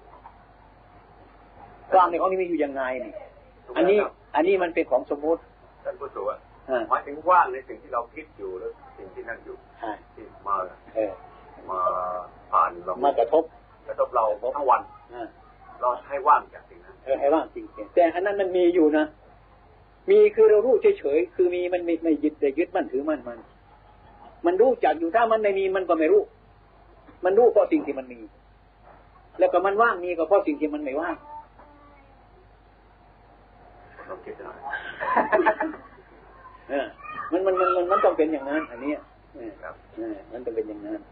[SPEAKER 5] ว่างในของที่มีอยู่ยังไงนี่อันนี้อันนี้มันเป็นของสมมุติ
[SPEAKER 4] ท่านผู้ชมอ่ะหมายถึงว่างในสิ่งที่เราคิดอยู่หรือสิ่งที่นั่นอยู่ที่มาเออมาผ่านเรา
[SPEAKER 5] มากระทบ
[SPEAKER 4] กระทบเราทั้งวันเราให้ว่างจากสิ่งนั้น
[SPEAKER 5] เออให้ว่างจริงๆแต่อันนั้นมันมีอยู่นะมีคือเรารู้เฉยๆคือมีมันไม่ไม่ยึดแต่ยึดมั่นถือมั่นมันมันรู้จักอยู่ถ้ามันไม่มีมันก็ไม่รู้มันรู้เพราะสิ่งที่มันมีแล้วก็มันว่างมีก็เพราะสิ่งที่มันไม่ว่าง
[SPEAKER 4] เราคิดหน่อย
[SPEAKER 5] เออมันมันมันมันต้องเป็นอย่างนั้นอันนี้เออครับเออมันต้องเป็นอย่างนั้น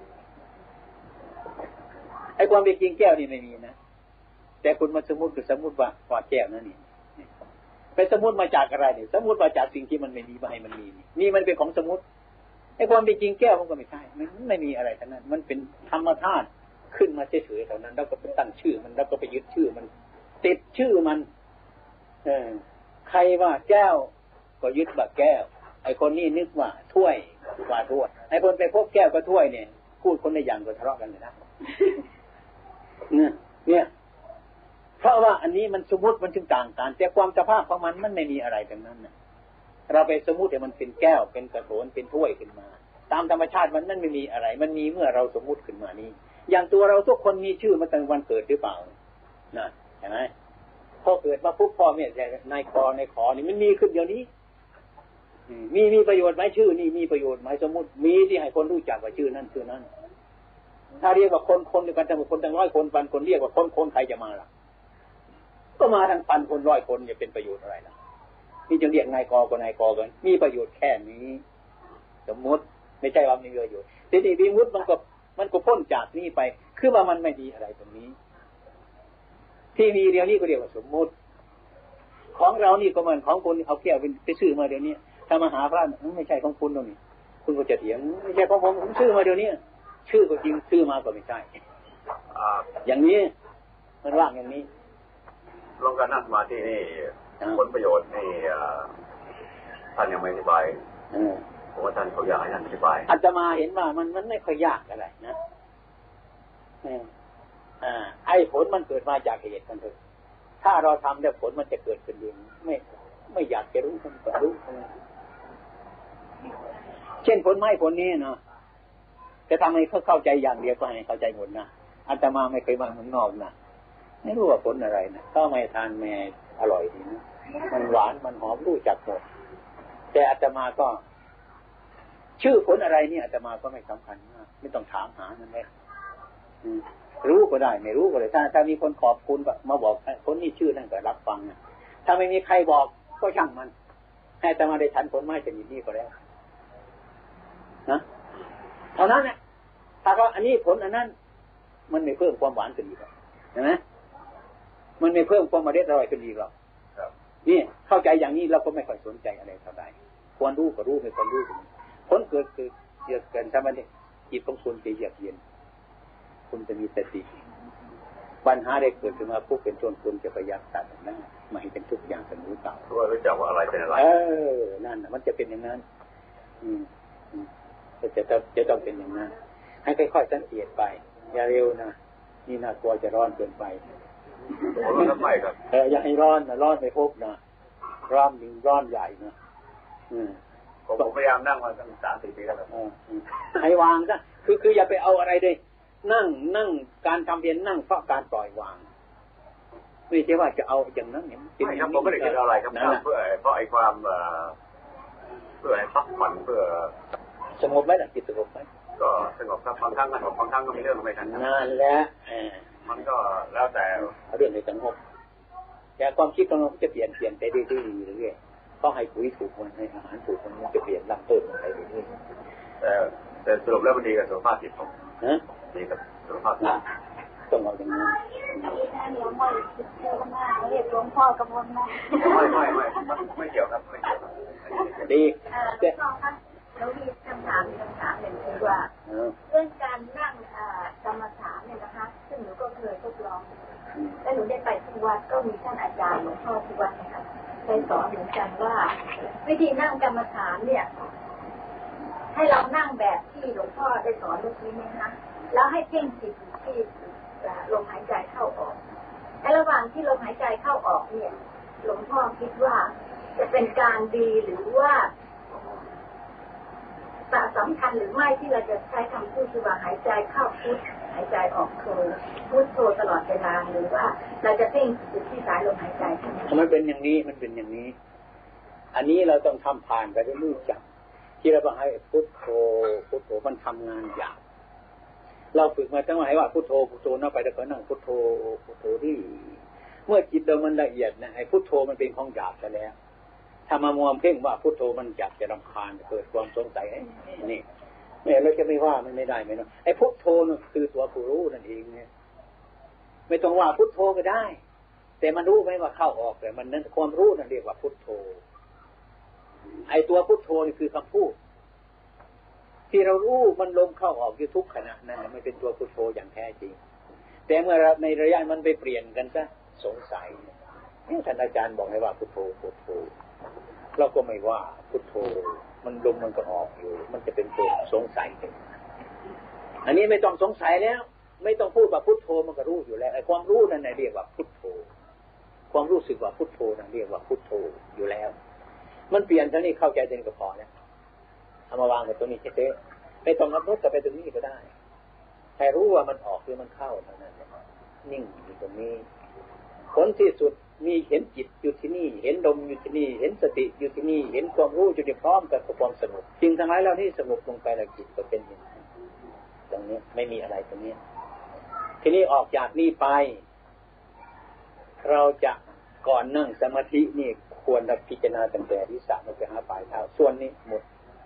[SPEAKER 5] ไอ้ความเป็นจริงแก้วนี่ไม่มีนะแต่คุณมาสมมุติคือสมมุติว่าว่าแก้วนั่นนี่ไปสมมุติมาจากอะไรเนี่ยสมมุติมาจากสิ่งที่มันไม่มีมาให้มันมีนี่มันเป็นของสมมุติไอ้ความเป็นจริงแก้วมันก็ไม่ใช่มันไม่มีอะไรทั้งนั้นมันเป็นธรรมธาตุขึ้นมาเฉยๆเท่านั้นแล้วก็ไปตั้งชื่อมันแล้วก็ไปยึดชื่อมันติดชื่อมันเออใครว่าแก้วก็ยึดว่าแก้วไอ้คนนี้นึกว่าถ้วยว่าถ้วยไอ้คนไปพบแก้วก็ถ้วยเนี่ยพูดคนในอย่างก็ทะเลาะกันเลยนะเนี่ยเนี่ยเพราะว่าอันนี้มันสมมติมันจึงต่างกันแต่ความสภาพของมันมันไม่มีอะไรทั้งนั้นนะเราไปสมมติให้มันเป็นแก้วเป็นกระโถนเป็นถ้วยขึ้นมาตามธรรมชาติมันนั่นไม่มีอะไรมันมีเมื่อเราสมมุติขึ้นมานี้อย่างตัวเราทุกคนมีชื่อมาตั้งวันเกิดหรือเปล่านะเห็นไหมพอเกิดมาปุ๊บพ่อแม่ในคอในขอนี่มันมีขึ้นเดี๋ยวนี้มีมีประโยชน์ไหมชื่อนี่มีประโยชน์ไหมสมมติมีที่ให้คนรู้จักว่าชื่อนั่นชื่อนั้นถ้าเรียกว่าคนคนเดียวกันทั้งคนทั้งร้อยคนพันคนเรียกว่าคนคนใครจะมาล่ะก็มาทั้งพันคนร้อยคนจะเป็นประโยชน์อะไรล่ะนี่จะเรียกนายกก็นายกกันมีประโยชน์แค่นี้สมมติไม่ใช่ว่ามีประโยชน์ทีนี้วิมุตติมันก็มันก็พ้นจากนี้ไปคือว่ามันไม่ดีอะไรตรงนี้ที่มีเดี๋ยวนี้ก็เรียกว่าสมมติของเรานี่ก็เหมือนของคนเอาแก้วไปซื้อมาเดี๋ยวนี้ถ้ามาหาพระไม่ใช่ของคุณตรงนี้คุณก็จะเถียงไม่ใช่ของผมผมซื้อมาเดี๋ยวนี้ชื่อก็จริงซื้อมาก็ไม่ใช่อย่างนี้มันว่างอย่างนี้
[SPEAKER 4] ลงการนั่งมาที่นี่ผลประโยชน์นี่ท่านยังไม่อธิบายผมว่าท่านเขาอยากให้ท่านอธิบาย
[SPEAKER 5] อาตมาเห็นว่ามันมันไม่ค่อยยากอะไรนะอ่าไอ้ผลมันเกิดมาจากเหตุกันเถอะถ้าเราทำแล้วผลมันจะเกิดขึ้นเองไม่ไม่อยากจะรู้มันก็รู้เช่นผลไม้ผลนี้เนาะจะทำให้เขาเข้าใจอย่างเดียวก็ให้เข้าใจหมดนะอาตมาไม่เคยมาเมืองนอกนะไม่รู้ว่าผลอะไรนะก็ไม่ทานแม่อร่อยดีนะมันหวานมันหอมรู้จักหมดแต่อาตมาก็ชื่อผลอะไรเนี่ยอาตมาก็ไม่สำคัญมากไม่ต้องถามหานั่นแหละรู้ก็ได้ไม่รู้ก็เลยถ้าถ้ามีคนขอบคุณแบบมาบอกคนนี้ชื่อนั่นก็รับฟังนะถ้าไม่มีใครบอกก็ช่างมันให้อาตมาได้ฉันผลไม้ชนิดนี้ก็แล้วนะเท่านั้นแหละถ้าก็อันนี้ผลอันนั้นมันไม่เพิ่มความหวานขึ้นอีกหรอกเห็นไหมมันไม่เพิ่มความอร่อยอร่อยขึ้นอีกหรอกนี่เข้าใจอย่างนี้เราก็ไม่ค่อยสนใจอะไรเท่าไหร่ควรรู้ก็รู้ไม่ควรรู้ก็ผลเกิดคือเกิดเกินใช่ไหมเนี่ยจิตของคุณจะเยือกเย็นคุณจะมีสติปัญหาได้เกิดขึ้นมาปุ๊บเป็นต้นคุณจะพยายามตัดนั้นไม่ให้เป็นทุกอย่างเป็นรู้เก่า
[SPEAKER 4] รู้รู้จักว่าอะไรเป็นอะไร
[SPEAKER 5] เออนั่นมันจะเป็นอย่างนั้นอืมจะจะจะต้องเป็นอย่างนั้นให้ค่อยๆสังเกตไปอย่าเร็วนะนี่น่ากลัวจะร้อนเกินไป
[SPEAKER 4] ร้อนไปครับ
[SPEAKER 5] เอออย่าให้ร้อนนะร้อนไม่พบนะร้อนหนึ่งร้อนใหญ่นะอืม
[SPEAKER 4] ผมพยายามนั่งมาตั้งสามสี่ปีแล้วครับ
[SPEAKER 5] ให้วางซะคือคืออย่าไปเอาอะไรเลยนั่งนั่งการทำเพียรนั่งเพราะการปล่อยวางไม่ใช่ว่าจะเอาอย่างนั้นอย่างนี้
[SPEAKER 4] ไม่ครับผมไม่ได้คิดอะไรครับเพื่อเพราะไอ้ความเพื่อให้พักผ่อนเพื่อ
[SPEAKER 5] สงบไหมล่ะจิตสงบไหม
[SPEAKER 4] ก็สงบครับบางครั้งก็สงบบางครั้งก็มีเรื่องไม่ทัน
[SPEAKER 5] นั่นแหละ
[SPEAKER 4] มันก็แล้วแต่
[SPEAKER 5] เรื่องในสงบแต่ความคิดของเราจะเปลี่ยนเปลี่ยนไปเรื่อยๆเรื่อยๆก็ให้ปุ๋ยถูกมันให้อาหารถูกมันจะเปลี่ยนลำต้นไปเรื่อย
[SPEAKER 4] ๆแต่แต่สรุปแล้วมันดีกับสุขภาพจิตผม
[SPEAKER 5] นะ
[SPEAKER 4] ดีกับสุขภาพจิต
[SPEAKER 5] ต้องเอาอย่างนี้
[SPEAKER 1] เรียกหลวงพ่อกำมลมา
[SPEAKER 4] ไม่ไม่ไม่ไม่เกี่ยวครับไม่เกี่ยว
[SPEAKER 5] ดี
[SPEAKER 1] แต่เรามีคำถามคำถามหนึ่งคือว่าเรื่องการนั่งกรรมฐานเนี่ยนะคะซึ่งหนูก็เคยทดลองและหนูได้ไปที่วัดก็มีท่านอาจารย์หลวงพ่อที่วัดนะคะเคยสอนเหมือนกันว่าวิธีนั่งกรรมฐานเนี่ยให้เรานั่งแบบที่หลวงพ่อได้สอนเมื่อกี้นี้นะคะแล้วให้เพ่งจิตที่ลมหายใจเข้าออกในระหว่างที่ลมหายใจเข้าออกเนี่ยหลวงพ่อคิดว่าจะเป็นการดีหรือว่าสำคัญหรือไม่ที่เราจะใช้คำพูดคือว่าหายใจเข้าพุทหายใจออกโทพุทโทตลอดเวลาหรือว่าเราจะเพ่งจิตที่สายลมหายใจใช่ไหม
[SPEAKER 5] มันเป็นอย่างนี้มันเป็นอย่างนี้อันนี้เราต้องทำผ่านไปด้วยรู้จักที่เราบอกให้พุทโธพุทโธมันทำงานยากเราฝึกมาตั้งแต่ว่าพุทโธพุทโธนั่งไปแล้วก็นั่งพุทโธพุทโธที่เมื่อจิตเรามันละเอียดนะไอ้พุทโธมันเป็นของหยาบซะแล้วถ้ามามัวเพ่งว่าพุทโธมันอยากจะรำคาญเกิดความสงสัยนี่แม่เราจะไม่ว่ามันไม่ได้ไหมเนาะไอ้พุทโธนั่นคือตัวผู้รู้นั่นเองเนี่ยไม่ต้องว่าพุทโธก็ได้แต่มันรู้ไหมว่าเข้าออกแต่มันนั้นความรู้นั่นเรียกว่าพุทโธไอ้ตัวพุทโธนี่คือคำพูดที่เรารู้มันลมเข้าออกอยู่ทุกขณะนั่นไม่เป็นตัวพุทโธอย่างแท้จริงแต่เมื่อในระยะมันไปเปลี่ยนกันซะสงสัยนี่ท่านอาจารย์บอกให้ว่าพุทโธพุทโธเราก็ไม่ว่าพุทโธมันลมมันก็ออกอยู่มันจะเป็นตัวสงสัยอันนี้ไม่ต้องสงสัยแล้วไม่ต้องพูดว่าพุทโธมันก็รู้อยู่แล้วไอ้ความรู้นั่นเรียกว่าพุทโธความรู้สึกว่าพุทโธนั่นเรียกว่าพุทโธอยู่แล้วมันเปลี่ยนเท่านี้เข้าใจเองก็พอแล้วเอามาวางไว้ตรงนี้เฉยๆไม่ต้องนับนุษย์ไปตรงนี้ก็ได้ให้รู้ว่ามันออกหรือมันเข้าเท่านั้นนิ่งอยู่ตรงนี้ผลที่สุดมีเห็นจิตอยู่ที่นี่เห็นลมอยู่ที่นี่เห็นสติอยู่ที่นี่เห็นความรู้อยู่ที่พร้อมกับความสงบสิ่งทั้งหลายเหล่านี้สงบลงไปแล้วจิตก็เป็นอย่างนี้ตรงนี้ไม่มีอะไรตรงนี้ทีนี้ออกจากนี้ไปเราจะก่อนนั่งสมาธินี่ควรพิจารณาตั้งแต่ที่สามไปหาปลายเท้าส่วนนี้หมด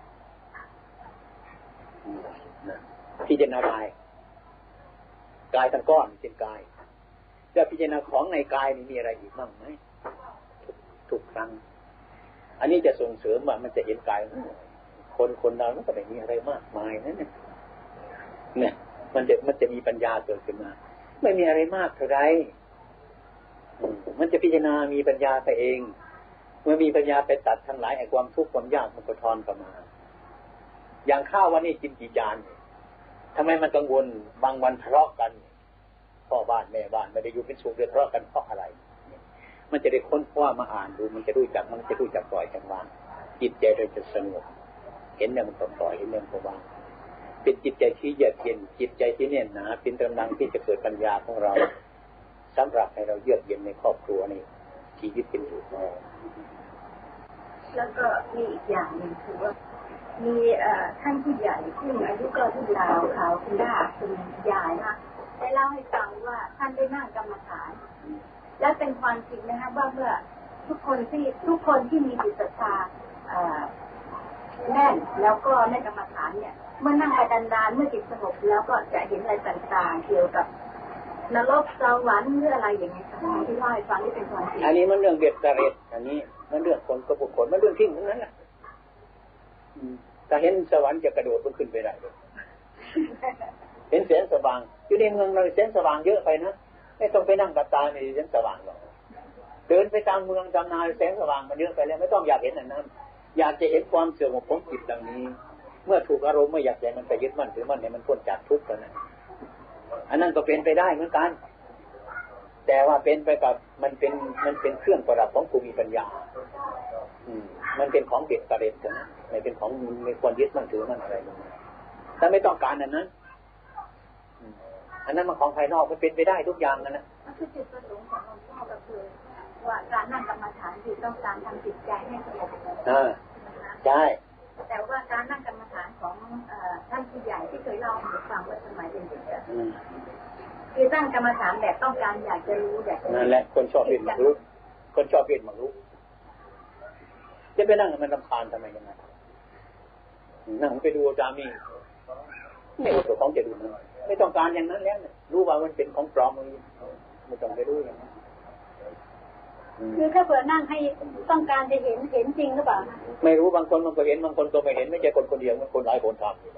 [SPEAKER 5] พิจารณากายกายทั้งก้อนเป็นกายจะพิจารณาของในกายนี่มีอะไรอีกบ้างไหมทุกครั้งอันนี้จะส่งเสริมว่ามันจะเห็นกายคนคนเราก็ไม่มีอะไรมากมายนั่นเนี่ยมันจะมันจะมีปัญญาเกิดขึ้นมาไม่มีอะไรมากเท่าไรมันจะพิจารณามีปัญญาไปเองเมื่อมีปัญญาไปตัดทั้งหลายไอ้ความทุกข์ความยากมันก็ทอนเข้ามาอย่างข้าววันนี้กินกี่จานทำไมมันกังวลบางวันทะเลาะกันพ่อบ้านแม่บ้านไม่ได้อยู่เป็นสุขเดือดร้อนกันเพราะอะไรมันจะได้ค้นคว้ามาอ่านดูมันจะรู้จักมันจะรู้จักปล่อยจังวางจิตใจเราจะสงบเห็นเนี่ยมันต้องปล่อยเห็นเนี่ยมันวางเป็นจิตใจที่เยือกเย็นจิตใจที่แน่นหนาเป็นกำลังที่จะเกิดปัญญาของเราสำหรับให้เราเยือกเย็นในครอบครัวนี่ชีวิตเป็นอยู่ของเรา
[SPEAKER 1] แล้วก็มีอีกอย่างหนึ่งคือว่ามีท่านผู้ใหญ่ที่อายุก็รุ่นราวเขาคุณย่าคุณยายนะได้เล่าให้ฟังว่าท่านได้นั่งกรรมฐานและเป็นความจริงนะคะว่าเมื่อทุกคนที่ทุกคนที่มีจิตศรัทธาแน่นแล้วก็ในกรรมฐานเนี่ยเมื่อนั่งไปดานๆเมื่อจิตสงบแล้วก็จะเห็นอะไรต่างๆเกี่ยวกับนรกสวรรค์หรืออะไรอย่างเงี้ยที่เล่าให้ฟังนี่เป็นความจริง
[SPEAKER 5] อันนี้มันเรื่องเบ็ดกระเร็ดอันนี้มันเรื่องคนกับบุคคลมันเรื่องทิ้งทั้งนั้นแหละถ้าเห็นสวรรค์จะกระโดดขึ้นไปได้เลยเห็นแสงสว่างอยู่ในเมืองเราแสงสว่างเยอะไปนะไม่ต้องไปนั่งกับตาในแสงสว่างหรอกเดินไปตามเมืองตามนาแสงสว่างมันเยอะไปแล้วไม่ต้องอยากเห็นอันนั้นอยากจะเห็นความเสื่อมของจิตดังนี้เมื่อถูกอารมณ์ไม่อยากใจมันไปยึดมั่นถือมั่นเนี่ยมันพ้นจากทุกข์แล้วนะอันนั้นก็เป็นไปได้เหมือนกันแต่ว่าเป็นไปกับมันเป็นมันเป็นเครื่องประดับของผู้มีปัญญาอืมมันเป็นของเด็ดกระเด็ดนะไม่เป็นของไม่ควรยึดมั่นถือมั่นอะไรเลยถ้าไม่ต้องการอันนั้นอันนั้นมันของภายนอกมันเป็นไปได้ทุกอย่างนั่นแหละ
[SPEAKER 1] คือจุดประสงค์ของหลวงพ่อก็คือว่าการนั่งกรรมฐานคือต้องการทำจิตใจให้สงบ
[SPEAKER 5] อ่าใช่
[SPEAKER 1] แต่ว่าการนั่งกรรมฐานของท่านผู้ใหญ่ที่เคยเล่าให้ฟังว่าสมัยเป็นเด็กคือตั้งกรรมฐานแบบต้องการอยากจะรู้อยากจะ
[SPEAKER 5] นั่นแหละคนชอบเรียนมารู้คนชอบเรียนมารู้จะไปนั่งมันรำคาญทำไมกันนะนั่งไปดูจามีไม่รู้ตัวของจะดูนะไม่ต้องการอย่างนั้นแล้วรู้ว่ามันเป็นของปลอมไม่ต้องไปรู้อย่างนั้น
[SPEAKER 1] คือถ้าเผื่อนั่งให้ต้องการจะเห็นเห็นจริงหรือเปล่า
[SPEAKER 5] ไม่รู้บางคนมันก็เห็นบางคนก็ไม่เห็นไม่ใช่คนคนเดียวมันคนหลายคนทำ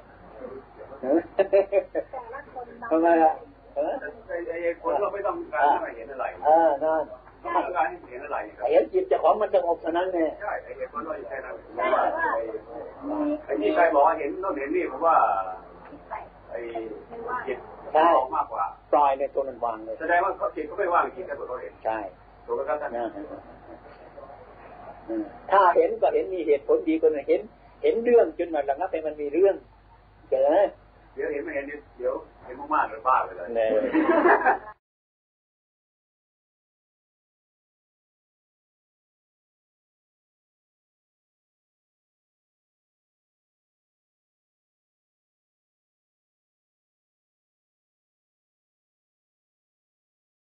[SPEAKER 5] ทำไมล่ะ
[SPEAKER 4] ไอ้คนเราไม่ต้องการให้เห็นอะไร
[SPEAKER 5] อ่านั่น
[SPEAKER 4] ต้องการให้เห็นอะไร
[SPEAKER 5] เห็นจิตเจ้าของมันสงบเท่านั้นเนี่ย
[SPEAKER 4] ใช่ไอ้คนเราแค่นั้นไอ้ที่ใครบอกเห็นต้องเห็นนี่ผมว่าไอ้จิตออกมากกว่า
[SPEAKER 5] ปล่อยในตัวมันวางเลย
[SPEAKER 4] แสดงว่าเขาจิตเขาไม่ว่างจิตแต่เขาเห็น
[SPEAKER 5] ใช่
[SPEAKER 4] ถูกไหมครับท่าน
[SPEAKER 5] ถ้าเห็นก็เห็นมีเหตุผลดีกว่าเห็นเห็นเรื่องจนมันระงับให้มันมีเรื่องเจอ
[SPEAKER 4] เดี๋ยวเห็นไม่เห็นเดี๋ยวเห็นมากๆหรือบ้าไปเลย